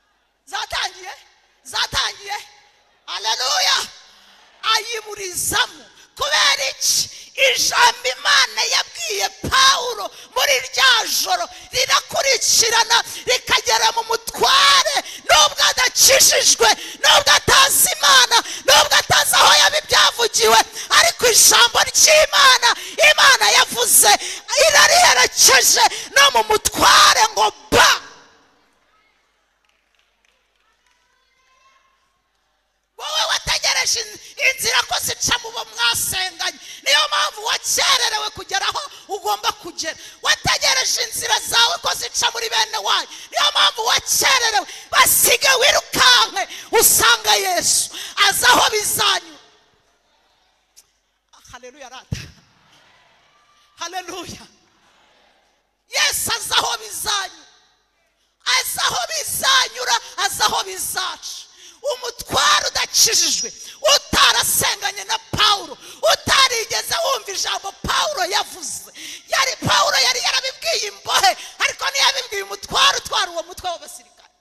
Zatangiye. Haleluya. Ayiburizamo kubera iki? Ijambo Imana yabwiye Pawulo muri rya joro rirakurikirana rikagera mu mutware, nubwo adakijijwe, nubwo atazi Imana, nubwo atazi aho yabibyavugiwe, ariko ijambo ry'Imana Imana yavuze irariherekeje no mu mutware ngo ba. Wowe wategereje inzira ko zica mu bo mwasenganye, niyo mpamvu wakererewe kugera aho ugomba kugera. Wategereje inzira zawe ko zica muri bene wanyu, niyo mpamvu wakererewe. Basige wirukanke usanga Yesu aza aho bizanyura. Haleluya rata. Haleluya. Yesu aza aho bizanyura, aza aho bizaca. Umutwaro udakijijwe, utarasenganye na Pawulo, utarigeze wumva ijambo Pawulo yavuze. Pawulo yari yarabibwiye imbohe, ariko ntiyabibwiye umutwaro utwara uwo mutwe w'abasirikare.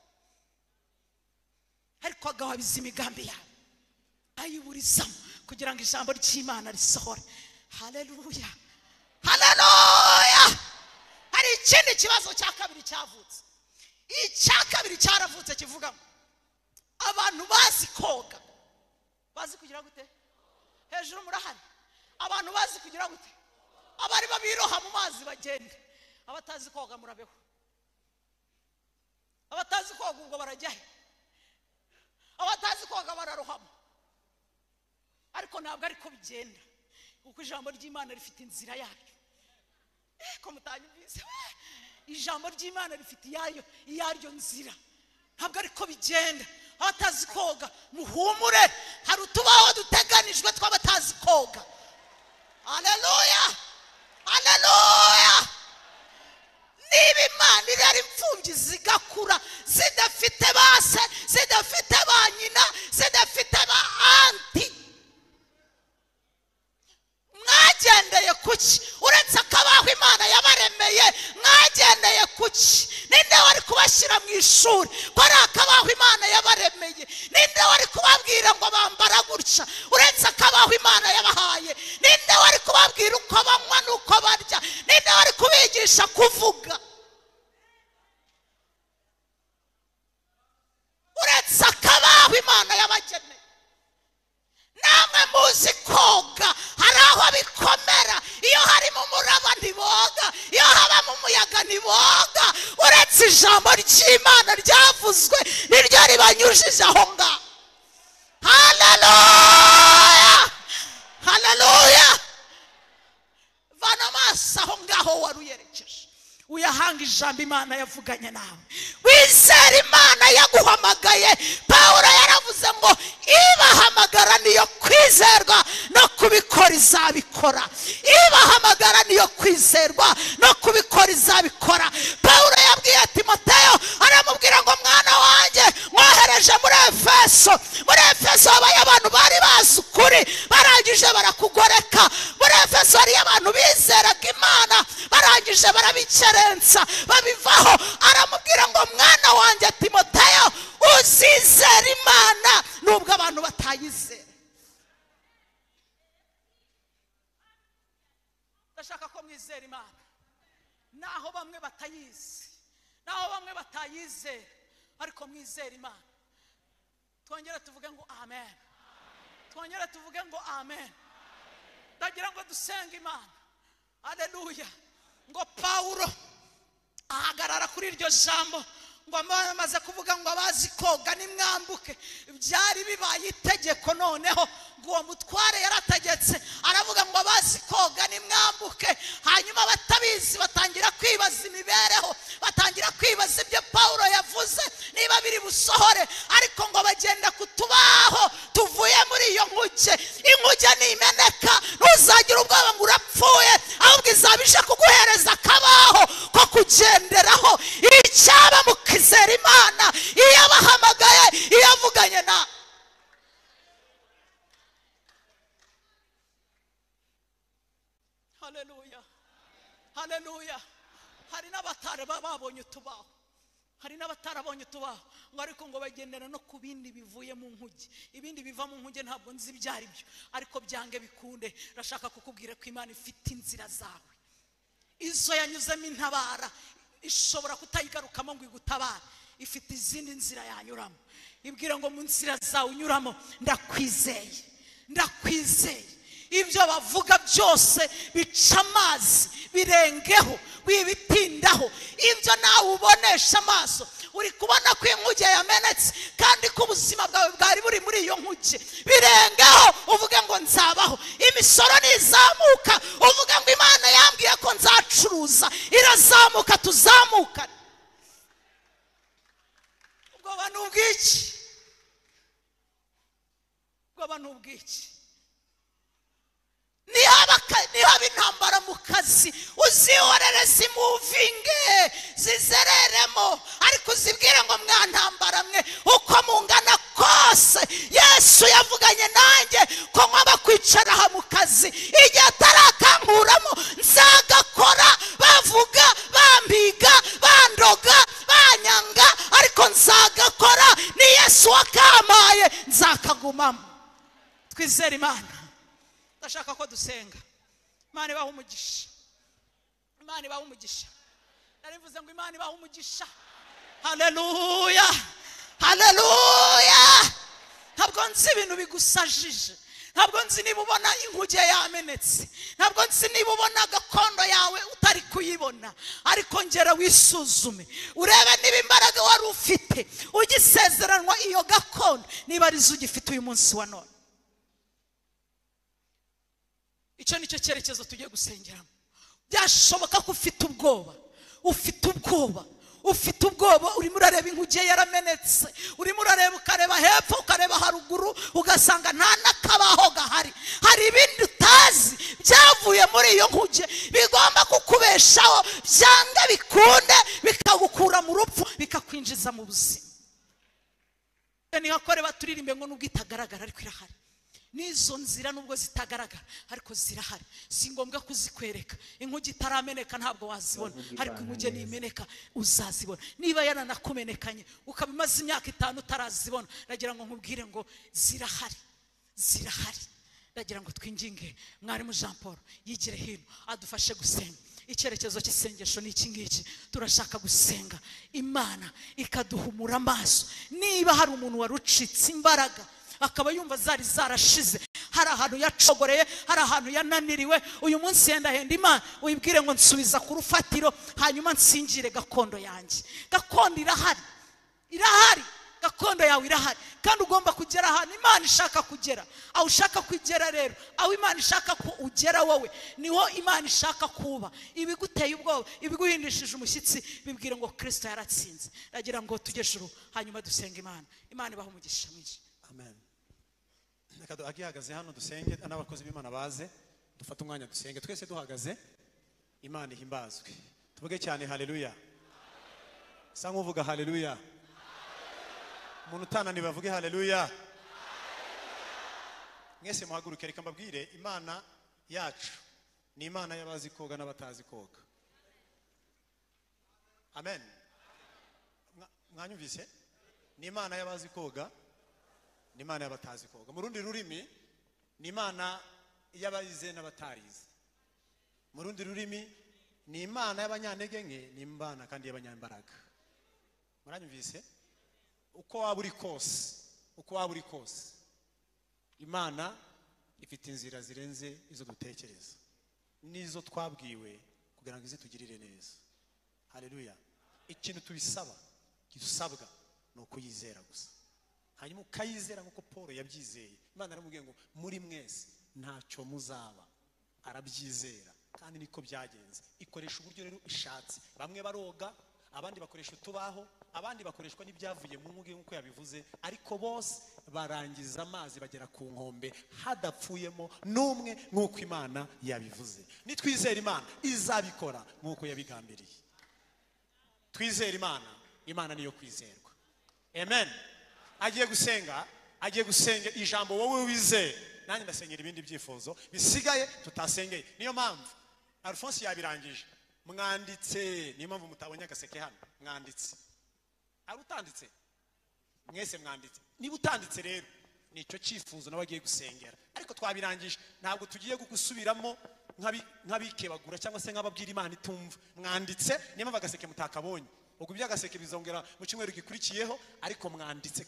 Ariko agawabiza imigambi yawe, ayiburizamo kugira ngo ijambo ry'Imana risohore. Haleluya. Haleluya. Hari ikindi kibazo cya kabiri cyavutse. Icya kabiri cyaravutse kivuga abantu bazi koga, bazi kugira gute hejuru murahari, abantu bazi kugira gute abari babiroha mu mazi bagende, abatazi koga murabeho, abatazi koga ubwo barajya he, abatazi koga bararohama. Ariko ntabwo ariko bigenda, kuko ijambo ry'Imana rifite inzira yayo. Ko mutanyumvise, ijambo ry'Imana rifite iyaryo nzira, ntabwo ariko bigenda. Abatazi koga muhumure, hari utubaho duteganijwe tw'abatazi koga. Haleluya, haleluya. Niba Imana irari imfubyi zigakura zidafite base, zidafite ba nyina, zidafite ba anti, mwagendeye kuki? Uretse akabaho Imana yabaremeye, mwagendeye kuki? Ninde wari kubashyira mu ishuri ko ari akabaho Imana yabaremeye? Ninde wari kubabwira ngo bambara gutya uretse akabaho Imana yabahaye? Ninde wari kubabwira uko banywa n'uko barya? Ninde wari kubigisha kuvuga uretse akabaho Imana yabageneye? Namwe muzi koga, hari aho bikomera. Iyo harimo umuraba ntiboga, iyo habamo umuyaga ntiboga. Uretse ijambo ry'Imana ryavuzwe niryo ribanyujije aho ngaho. Haleluya, haleluya. Vana amaso aho ngaho wari uyerekeje, uyahanga ijambo Imana yavuganye nawe, wizere Imana yaguhamagaye. Pawulo yaravuze ngo ibahamagara niyo kwizerwa no kubikora izabikora, ibahamagara niyo kwizerwa no kubikora izabikora. Pawulo yabwiye Timoteyo, aramubwira ngo mwana wanjye mwohereje muri Efeso. Muri Efeso habaye abantu bari bazi ukuri, barangije barakugoreka. Muri Efeso hari abantu bizeraga Imana, barangije barabikerensa babivaho. Aramubwira ngo mwana wanjye Timoteyo, uzizera Imana nubwo abantu batayizera. Ndashaka ko mwizera Imana naho bamwe batayizi, naho bamwe batayizera, ariko mwizera Imana. Twongere tuvuge ngo amen, twongere tuvuge ngo amen. Ndagira ngo dusenge Imana. Haleluya. Ngo Pawulo ahagarara kuri iryo jambo, ngo amaze kuvuga ngo abazi koga nimwambuke. Byari bibaye itegeko noneho, ngo uwo mutware yarategetse, aravuga ngo abazi koga nimwambuke. Hanyuma batabizi batangira kwibaza imibereho, batangira kwibaza ibyo Pawulo yavuze niba biri busohore. Ariko ngo bagenda kutubaho tuvuye muri iyo nkuge. Inkuge nimeneka ntuzagira ubwoba ngo urapfuye, ahubwo izabisha kuguhereza akabaho ko kugenderaho. Icyaba mukizera Imana iyo abahamagaye, iyo avuganye na haleluya, haleluya. Hari n'abatari babonye utubaho, hari n'abatarabonye utubaho, ngo ariko ngo bagendera no ku bindi bivuye mu nkuge. Ibindi biva mu nkuge ntabwo nzi ibyari byo, ariko byange bikunde rashaka kukubwira ko Imana ifite inzira zawe. Izo yanyuzemo intabara ishobora kutayigarukamo ngo igutabare, ifite izindi nzira yanyuramo. Ibwira ngo mu nzira zawe unyuramo ndakwizeye, ndakwizeye. Ibyo bavuga byose bica amazi, birengeho, wibitindaho. Ibyo nawe ubonesha amaso, uri kubona ko inkuge yamenetse kandi ko ubuzima bwawe bwari buri muri iyo nkuge. Birengeho uvuge ngo nzabaho. Imisoro nizamuka uvuge ngo Imana yambwiye ko nzacuruza, irazamuka tuzamuka. Ubwo bantu ubwiki, ubwo bantu ubwiki. Niba intambara mu kazi, uzihorere zimuvinge, zizereremo, ariko uzibwire ngo mwantambara mwe uko mungana kose, Yesu yavuganye nanjye ko nkaba kwicara aha mu kazi. Igihe atarakankuramo nzagakora, bavuga, bambiga, bandoga, banyanga, ariko nzagakora. Ni Yesu wakampaye, nzakagumamo. Twizere Imana. Ndashaka ko dusenga. Imana ibahe umugisha, Imana ibahe umugisha. Narivuze ngo Imana ibahe umugisha. Haleluya, haleluya. nzi ibintu bigusajije, ntabwo nzi niba ubona inkuge yamenetse, ntabwo nzi niba ubona gakondo yawe utari kuyibona, ariko ngera wisuzume urebe niba imbaraga wari ufite ugisezeranwa iyo gakondo niba ari zo ugifite uyu munsi wa none. Icyo nicyo cyerekezo tugiye gusengeramo. Byashoboka ko ufite ubwoba, ufite ubwoba, urimo urareba inkuge yaramenetse, urimo urareba ukareba hepfo ukareba haruguru ugasanga nta nakabaho gahari. Hari ibindi utazi byavuye muri iyo nkuge bigomba kukubeshaho, byanga bikunde bikagukura mu rupfu bikakwinjiza mu buzima. Ni hakore baturirimbe ngo nubwo itagaragara ariko irahari. Nizo nzira nubwo zitagaragara ariko zirahari, si ngombwa kuzikwereka. Inkuge itarameneka ntabwo wazibona, ariko inkuge nimeneka uzazibona. Niba yaranakumenekanye ukabimaze imyaka 5 utarazibona, nagira ngo nkubwire ngo zirahari. Nagira ngo twinginge mwarimu Jean Paul yigire hino adufashe gusenga. Icyerekezo cy'isengesho ni iki ngiki. Turashaka gusenga Imana ikaduhumura amaso. Niba hari umuntu warucitse imbaraga akaba yumva zari zarashize, hari ahantu yacogoreye, hari ahantu yananiriwe, uyu munsi yenda Imana uyibwire ngo nsubiza ku rufatiro, hanyuma nsingire gakondo yanjye. Gakondo irahari, gakondo yawe irahari, kandi ugomba kugera ahantu Imana ishaka kugera. Aho ushaka kugera rero, aho Imana ishaka ko ugera wowe, niho Imana ishaka kuba. Ibiguteye ubwoba, ibiguhindishije umushyitsi, bibwire ngo Kristo yaratsinze. Nagira ngo tujye ejuru hanyuma dusenga Imana. Imana ibahe umugisha mwinshi. Amen. Nakado agihagaze hano dusenge, n'abakozi b'Imana baze dufata umwanya dusenge twese duhagaze. Imana ihimbazwe, tuvuge cyane haleluya. Sa nkuvuga haleluya. Umuntu utanani bavuge haleluya. Mwese muhaguruke reka mbabwire, Imana yacu ni Imana y'abazi koga n'abatazi koga. Amen. Mwanyumvise? Ni Imana y'abazi koga, ni Imana y'abatazi koga. Mu rundi rurimi ni Imana y'abayize n'abatarize. Mu rundi rurimi ni Imana y'abanyantege nke, ni Imana kandi y'abanyambaraga. Muranyumvise? Uko waba uri kose, Imana ifite inzira zirenze izo dutekereza, nizo twabwiwe kugira ngo izitugirire neza. Haleluya. Ikintu dusabwa no kuyizera gusa, hanyuma ukayizera nk'uko Paul yabyizeye. Imana aramubwiye ngo muri mwese ntacyo muzaba, arabyizera kandi niko byagenze. Ikoresha uburyo rero ishatse. Bamwe baroga, abandi bakoresha utubaho, abandi bakoreshwa n'ibyavuye mu nkuge nk'uko yabivuze, ariko bose barangiza amazi bagera ku nkombe hadapfuyemo n'umwe nk'uko Imana yabivuze. Nitwizera Imana izabikora nk'uko yabigambiriye. Twizera Imana niyo kwizerwa. Amen. Agiye gusenga ijambo wowe wizeye, nanjye ndasengera ibindi byifuzo bisigaye tutasengeye. Niyo mpamvu Alphonse yabirangije. Mwanditse, niyo mpamvu mutabonye agaseke hano. Mwanditse ari utanditse, mwese mwanditse. Niba utanditse rero nicyo cyifuzo nabagiye gusengera, ariko twabirangije. Ntabwo tugiye gusubiramo nk'abikebagura cyangwa se nk'ababwira Imana itumva. Mwanditse, niyo mpamvu agaseke mutakabonye. Ubwo by'agaseke bizongera mu cyumweru gikurikiyeho, ariko mwanditse.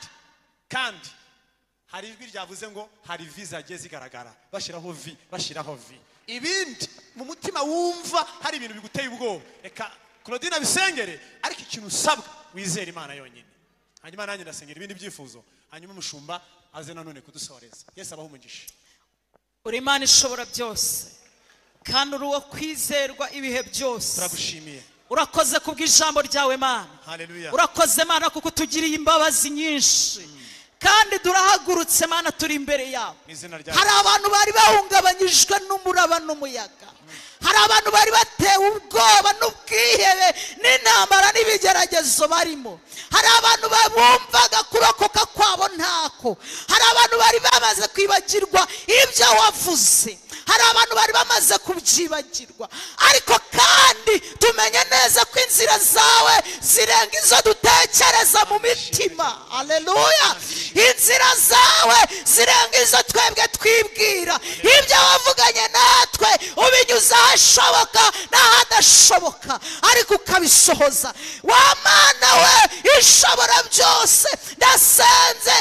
Kandi hari ijwi ryavuze ngo hari vi zagiye zigaragara, bashiraho vi. Ibindi mu mutima wumva hari ibintu biguteye ubwoba, reka Claudine abisengere, ariko ikintu usabwa wizera Imana yonyine. Hanyuma nanjye ndasengera ibindi byifuzo, hanyuma umushumba aze nanone kudusoreza. Yesu abaho umugisha. Uri Imana ishobora byose kandi uri uwo kwizerwa ibihe byose. Turagushimiye. Urakoze kubw'ijambo ryawe Mana. Haleluya. Urakoze Mana kuko tugiriye imbabazi nyinshi. Kandi durahagurutse Mana turi imbere yawe. Hari abantu bari bahungabanyijwe n'umuraba n'umuyaga. Hari abantu bari batewe ubwoba n'ubwihebe n'intambara n'ibigeragezo barimo. Hari abantu bumvaga kurokoka kwabo ntako. Hari abantu bari bamaze kwibagirwa ibyo wavuze. Hari abantu bari bamaze kubyibagirwa, ariko kandi tumenye neza ko inzira zawe zirenga izo dutekereza mu mitima. Haleluya. Inzira zawe zirenga izo twebwe twibwira. Ibyo wavuganye natwe ubinyuza ahashoboka n'ahadashoboka, ariko ukabisohoza. Wa Mana we ishobora byose, ndasenze aba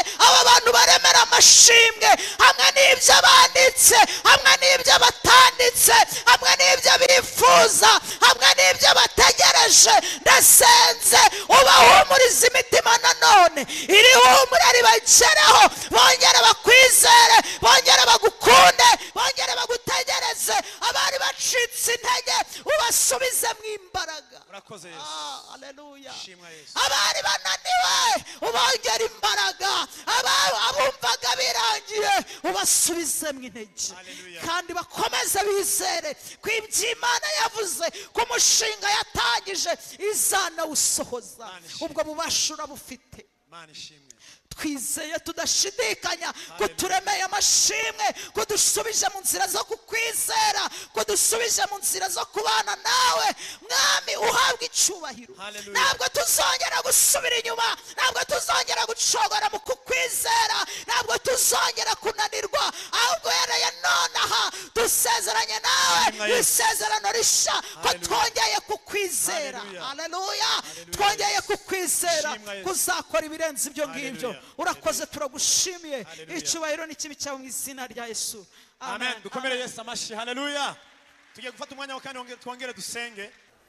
abantu baremera amashimwe hamwe n'ibyo banditse hamwe n'ibyo batanditse hamwe n'ibyo bifuza hamwe n'ibyo bategereje. Ndasenze ubahumuriza imitima nanone, iri humura ribagereho, bongere bakwizere, bongere bagukunde, bongere bagutegereze. Abari bacitse intege ubasubizemo imbaraga. urakoze Yesu. Haleluya. Shimwa Yesu. Abari bananiwe ubongera imbaraga, abumvaga birangiye ubasubizemo intege. Haleluya. Kandi bakomeze bizere ko iby'Imana yavuze ko umushinga yatangije izanawusohoza. Ubwo bubasha urabufite. Mana ishimwe. Twizeye tudashidikanya ko turemeye amashimwe, ko dusubije mu nzira zo kukwizera, ko dusubije mu nzira zo kubana nawe. Mwami uhabwe icyubahiro. Ntabwo tuzongera gusubira inyuma, ntabwo tuzongera gucogora mu kukwizera, ntabwo tuzongera kunanirwa, ahubwo yereye nonaha dusezeranye nawe isezerano rishya ko twongeye kukwizera. Haleluya. Twongeye kukwizera kuzakora ibirenze ibyo ngibyo. Urakoze, turagushimiye. Icyubahiro ni kibi cyawe mu izina rya Yesu. Amen. Dukomere Yesu amashi. Haleluya. Tugiye gufata umwanya wa kandi twongere dusenge.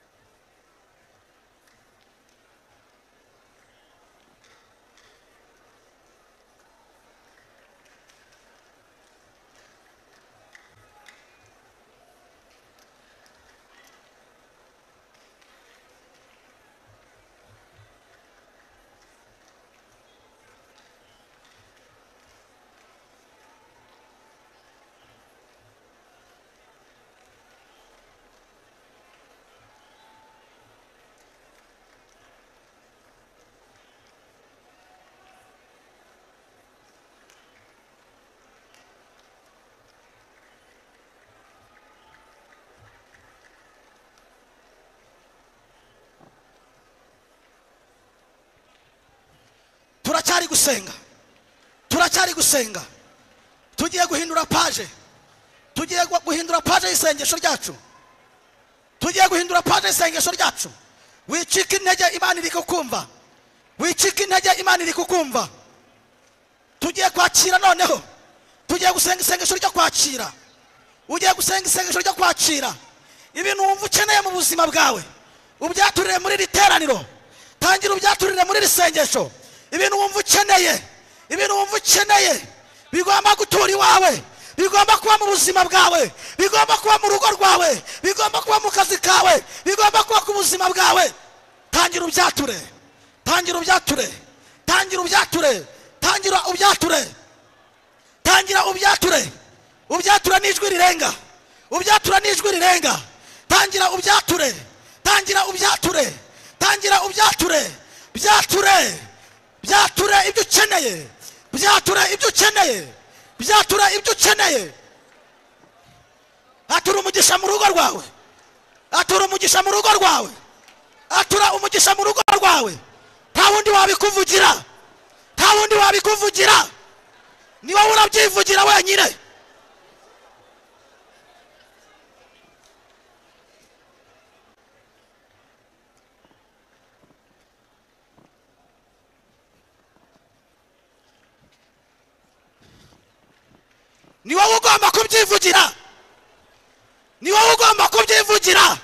Turacyari gusenga, turacyari gusenga. Tugiye guhindura page, tugiye guhindura page y'isengesho ryacu, tugiye guhindura page y'isengesho ryacu. Wicika intege, Imana iri kukumva. Wicika intege, Imana iri kukumva. Tugiye kwakira noneho, tugiye gusenga isengesho ryo kwakira. Ugiye gusenga isengesho ryo kwakira ibintu wumva ukeneye mu buzima bwawe, ubyaturire muri iri teraniro. Tangira ubyaturire muri iri sengesho. Ibintu wumva ukeneye, ibintu wumva ukeneye bigomba gutura iwawe, bigomba kuba mu buzima bwawe, bigomba kuba mu rugo rwawe, bigomba kuba mu kazi kawe, bigomba kuba ku buzima bwawe. Tangira ubyature, tangira ubyature, tangira ubyature, tangira ubyature, tangira ubyature. Ubyatura n'ijwi rirenga, ubyatura n'ijwi rirenga. Tangira ubyature, tangira ubyature, tangira ubyature. Byature, byature ibyo ukeneye, byature ibyo ukeneye, byature ibyo ukeneye. Atura umugisha mu rugo rwawe, atura umugisha mu rugo rwawe, atura umugisha mu rugo rwawe. Nta wundi wabikuvugira, nta wundi wabikuvugira, ni wowe urabyivugira wenyine. Ni wowe ugomba kubyivugira, ni wowe ugomba kubyivugira,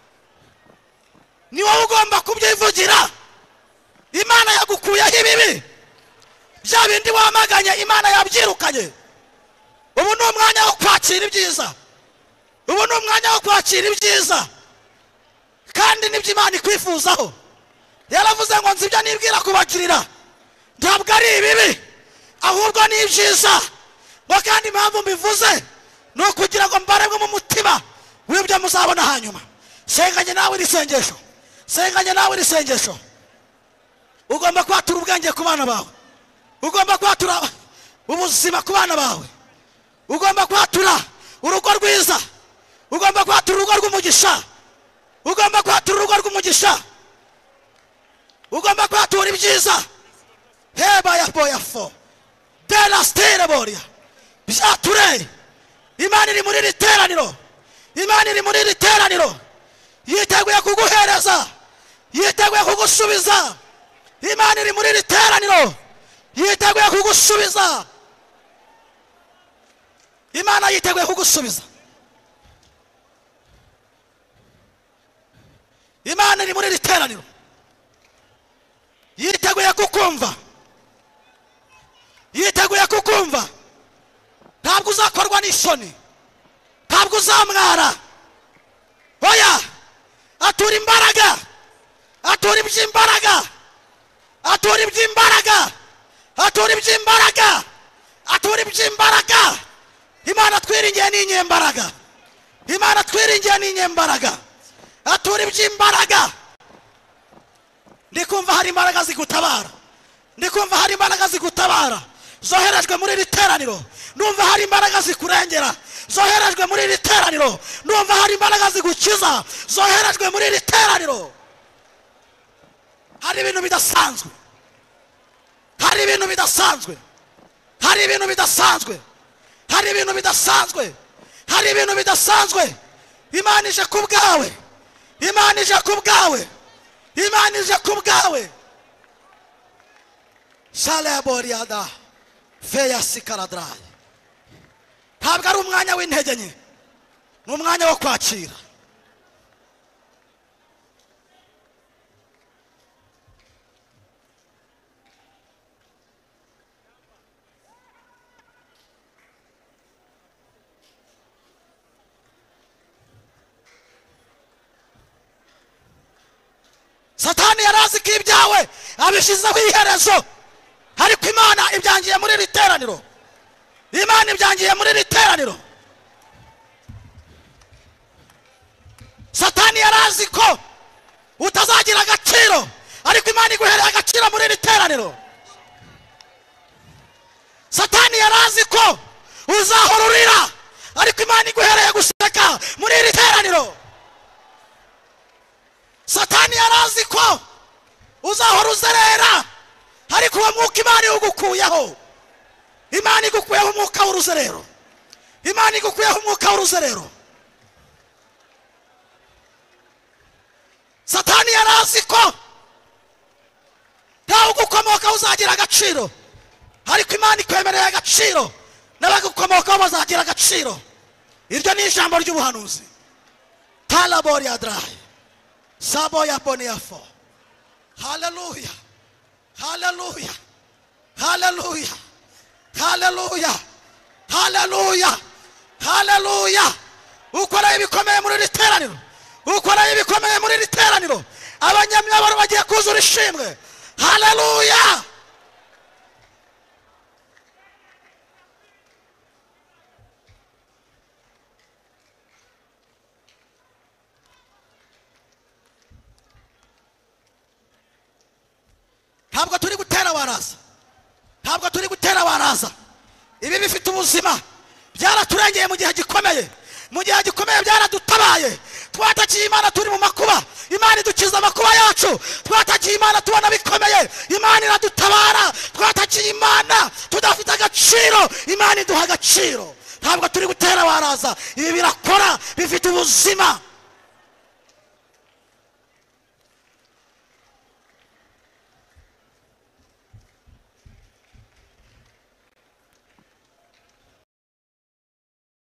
ni wowe ugomba kubyivugira. Imana yagukuyeho ibibi, bya bindi wamaganye Imana yabyirukanye. Ubu ni umwanya wo kwakira ibyiza, ubu ni umwanya wo kwakira ibyiza, kandi nibyo Imana ikwifuzaho. Yaravuze ngo nzi ibyo nibwira kubagirira, ntabwo ari ibibi ahubwo ni ibyiza. Kandi impamvu mbivuze ni ukugira ngo mbaremwe mu mutima w'ibyo muzabona hanyuma. Senganye nawe iri sengesho, senganye nawe iri sengesho. Ugomba kwatura ubwenge ku bana bawe, ugomba kwatura ubuzima ku bana bawe, ugomba kwatura urugo rwiza, ugomba kwatura urugo rw'umugisha, ugomba kwatura urugo rw'umugisha, ugomba kwatura ibyiza. Heba ya boya fo de la stere boria. Byature. Imana iri muri iri teraniro, Imana iri muri iri teraniro, yiteguye kuguhereza, yiteguye kugusubiza. Imana iri muri iri teraniro, yiteguye kugusubiza. Imana yiteguye kugusubiza. Imana iri muri riteraniro, yiteguye kukumva, yiteguye kukumva. Ntabwo uzakorwa n'isoni, ntabwo uzamwara. Oya, atura imbaraga, atura iby'imbaraga, atura iby'imbaraga, atura iby'imbaraga, atura iby'imbaraga. Imana twiringiye ni inyembaraga, Imana twiringiye ni inyembaraga. Atura iby'imbaraga. Ndikumva hari imbaraga zigutabara, ndikumva hari imbaraga zigutabara zoherejwe muri riteraniro. Ndumva hari imbaraga zikurengera zoherejwe muri riteraniro. Ndumva hari imbaraga zigukiza zoherejwe muri riteraniro. Hari ibintu bidasanzwe, hari ibintu bidasanzwe, hari ibintu bidasanzwe, hari ibintu bidasanzwe, hari ibintu bidasanzwe. Imana ije ku bwawe, Imana ije ku bwawe, Imana ije ku bwawe. Shalaboriada feya sikaradrayi. Ntabwo ari umwanya w'intege nke, ni umwanya wo kwakira. Satani yarazi ko ibyawe abishyizeho iherezo, ariko Imana ibyangiye muri riteraniro. Imana ibyangiye muri riteraniro. Satani yarazi ko utazagira agaciro, ariko Imana iguhereye agaciro muri riteraniro. Satani yarazi ko uzahora urira, ariko Imana iguhereye guseka muri riteraniro. Satani yarazi ko uzahora uzerera, ariko uwo mwuka Imana ugukuyeho. Imana igukuyeho umwuka w'uruzerero, Imana igukuyeho umwuka w'uruzerero. Satani yarazi ko ntawe ugukomoka uzagira agaciro, ariko Imana ikwemereye agaciro, n'abagukomokaho bazagira agaciro. Iryo ni ijambo ry'ubuhanuzi. Talabori adrayi sabo ya boniafo. Haleluya, haleluya, haleluya, haleluya, haleluya, haleluya. Ukora ibikomeye muri riteraniro, ukora ibikomeye muri riteraniro. Abanyamyabaro bagiye kuzura ishimwe. Haleluya. Ntabwo turi gutera baraza, ntabwo turi gutera baraza. Ibi bifite ubuzima, byaraturengeye mu gihe gikomeye, mu gihe gikomeye byaradutabaye. Twatakiye Imana turi mu makuba, Imana idukiza amakuba yacu. Twatakiye Imana tubona bikomeye, Imana iradutabara. Twatakiye Imana tudafite agaciro, Imana iduha agaciro. Ntabwo turi gutera baraza. Ibi birakora, bifite ubuzima.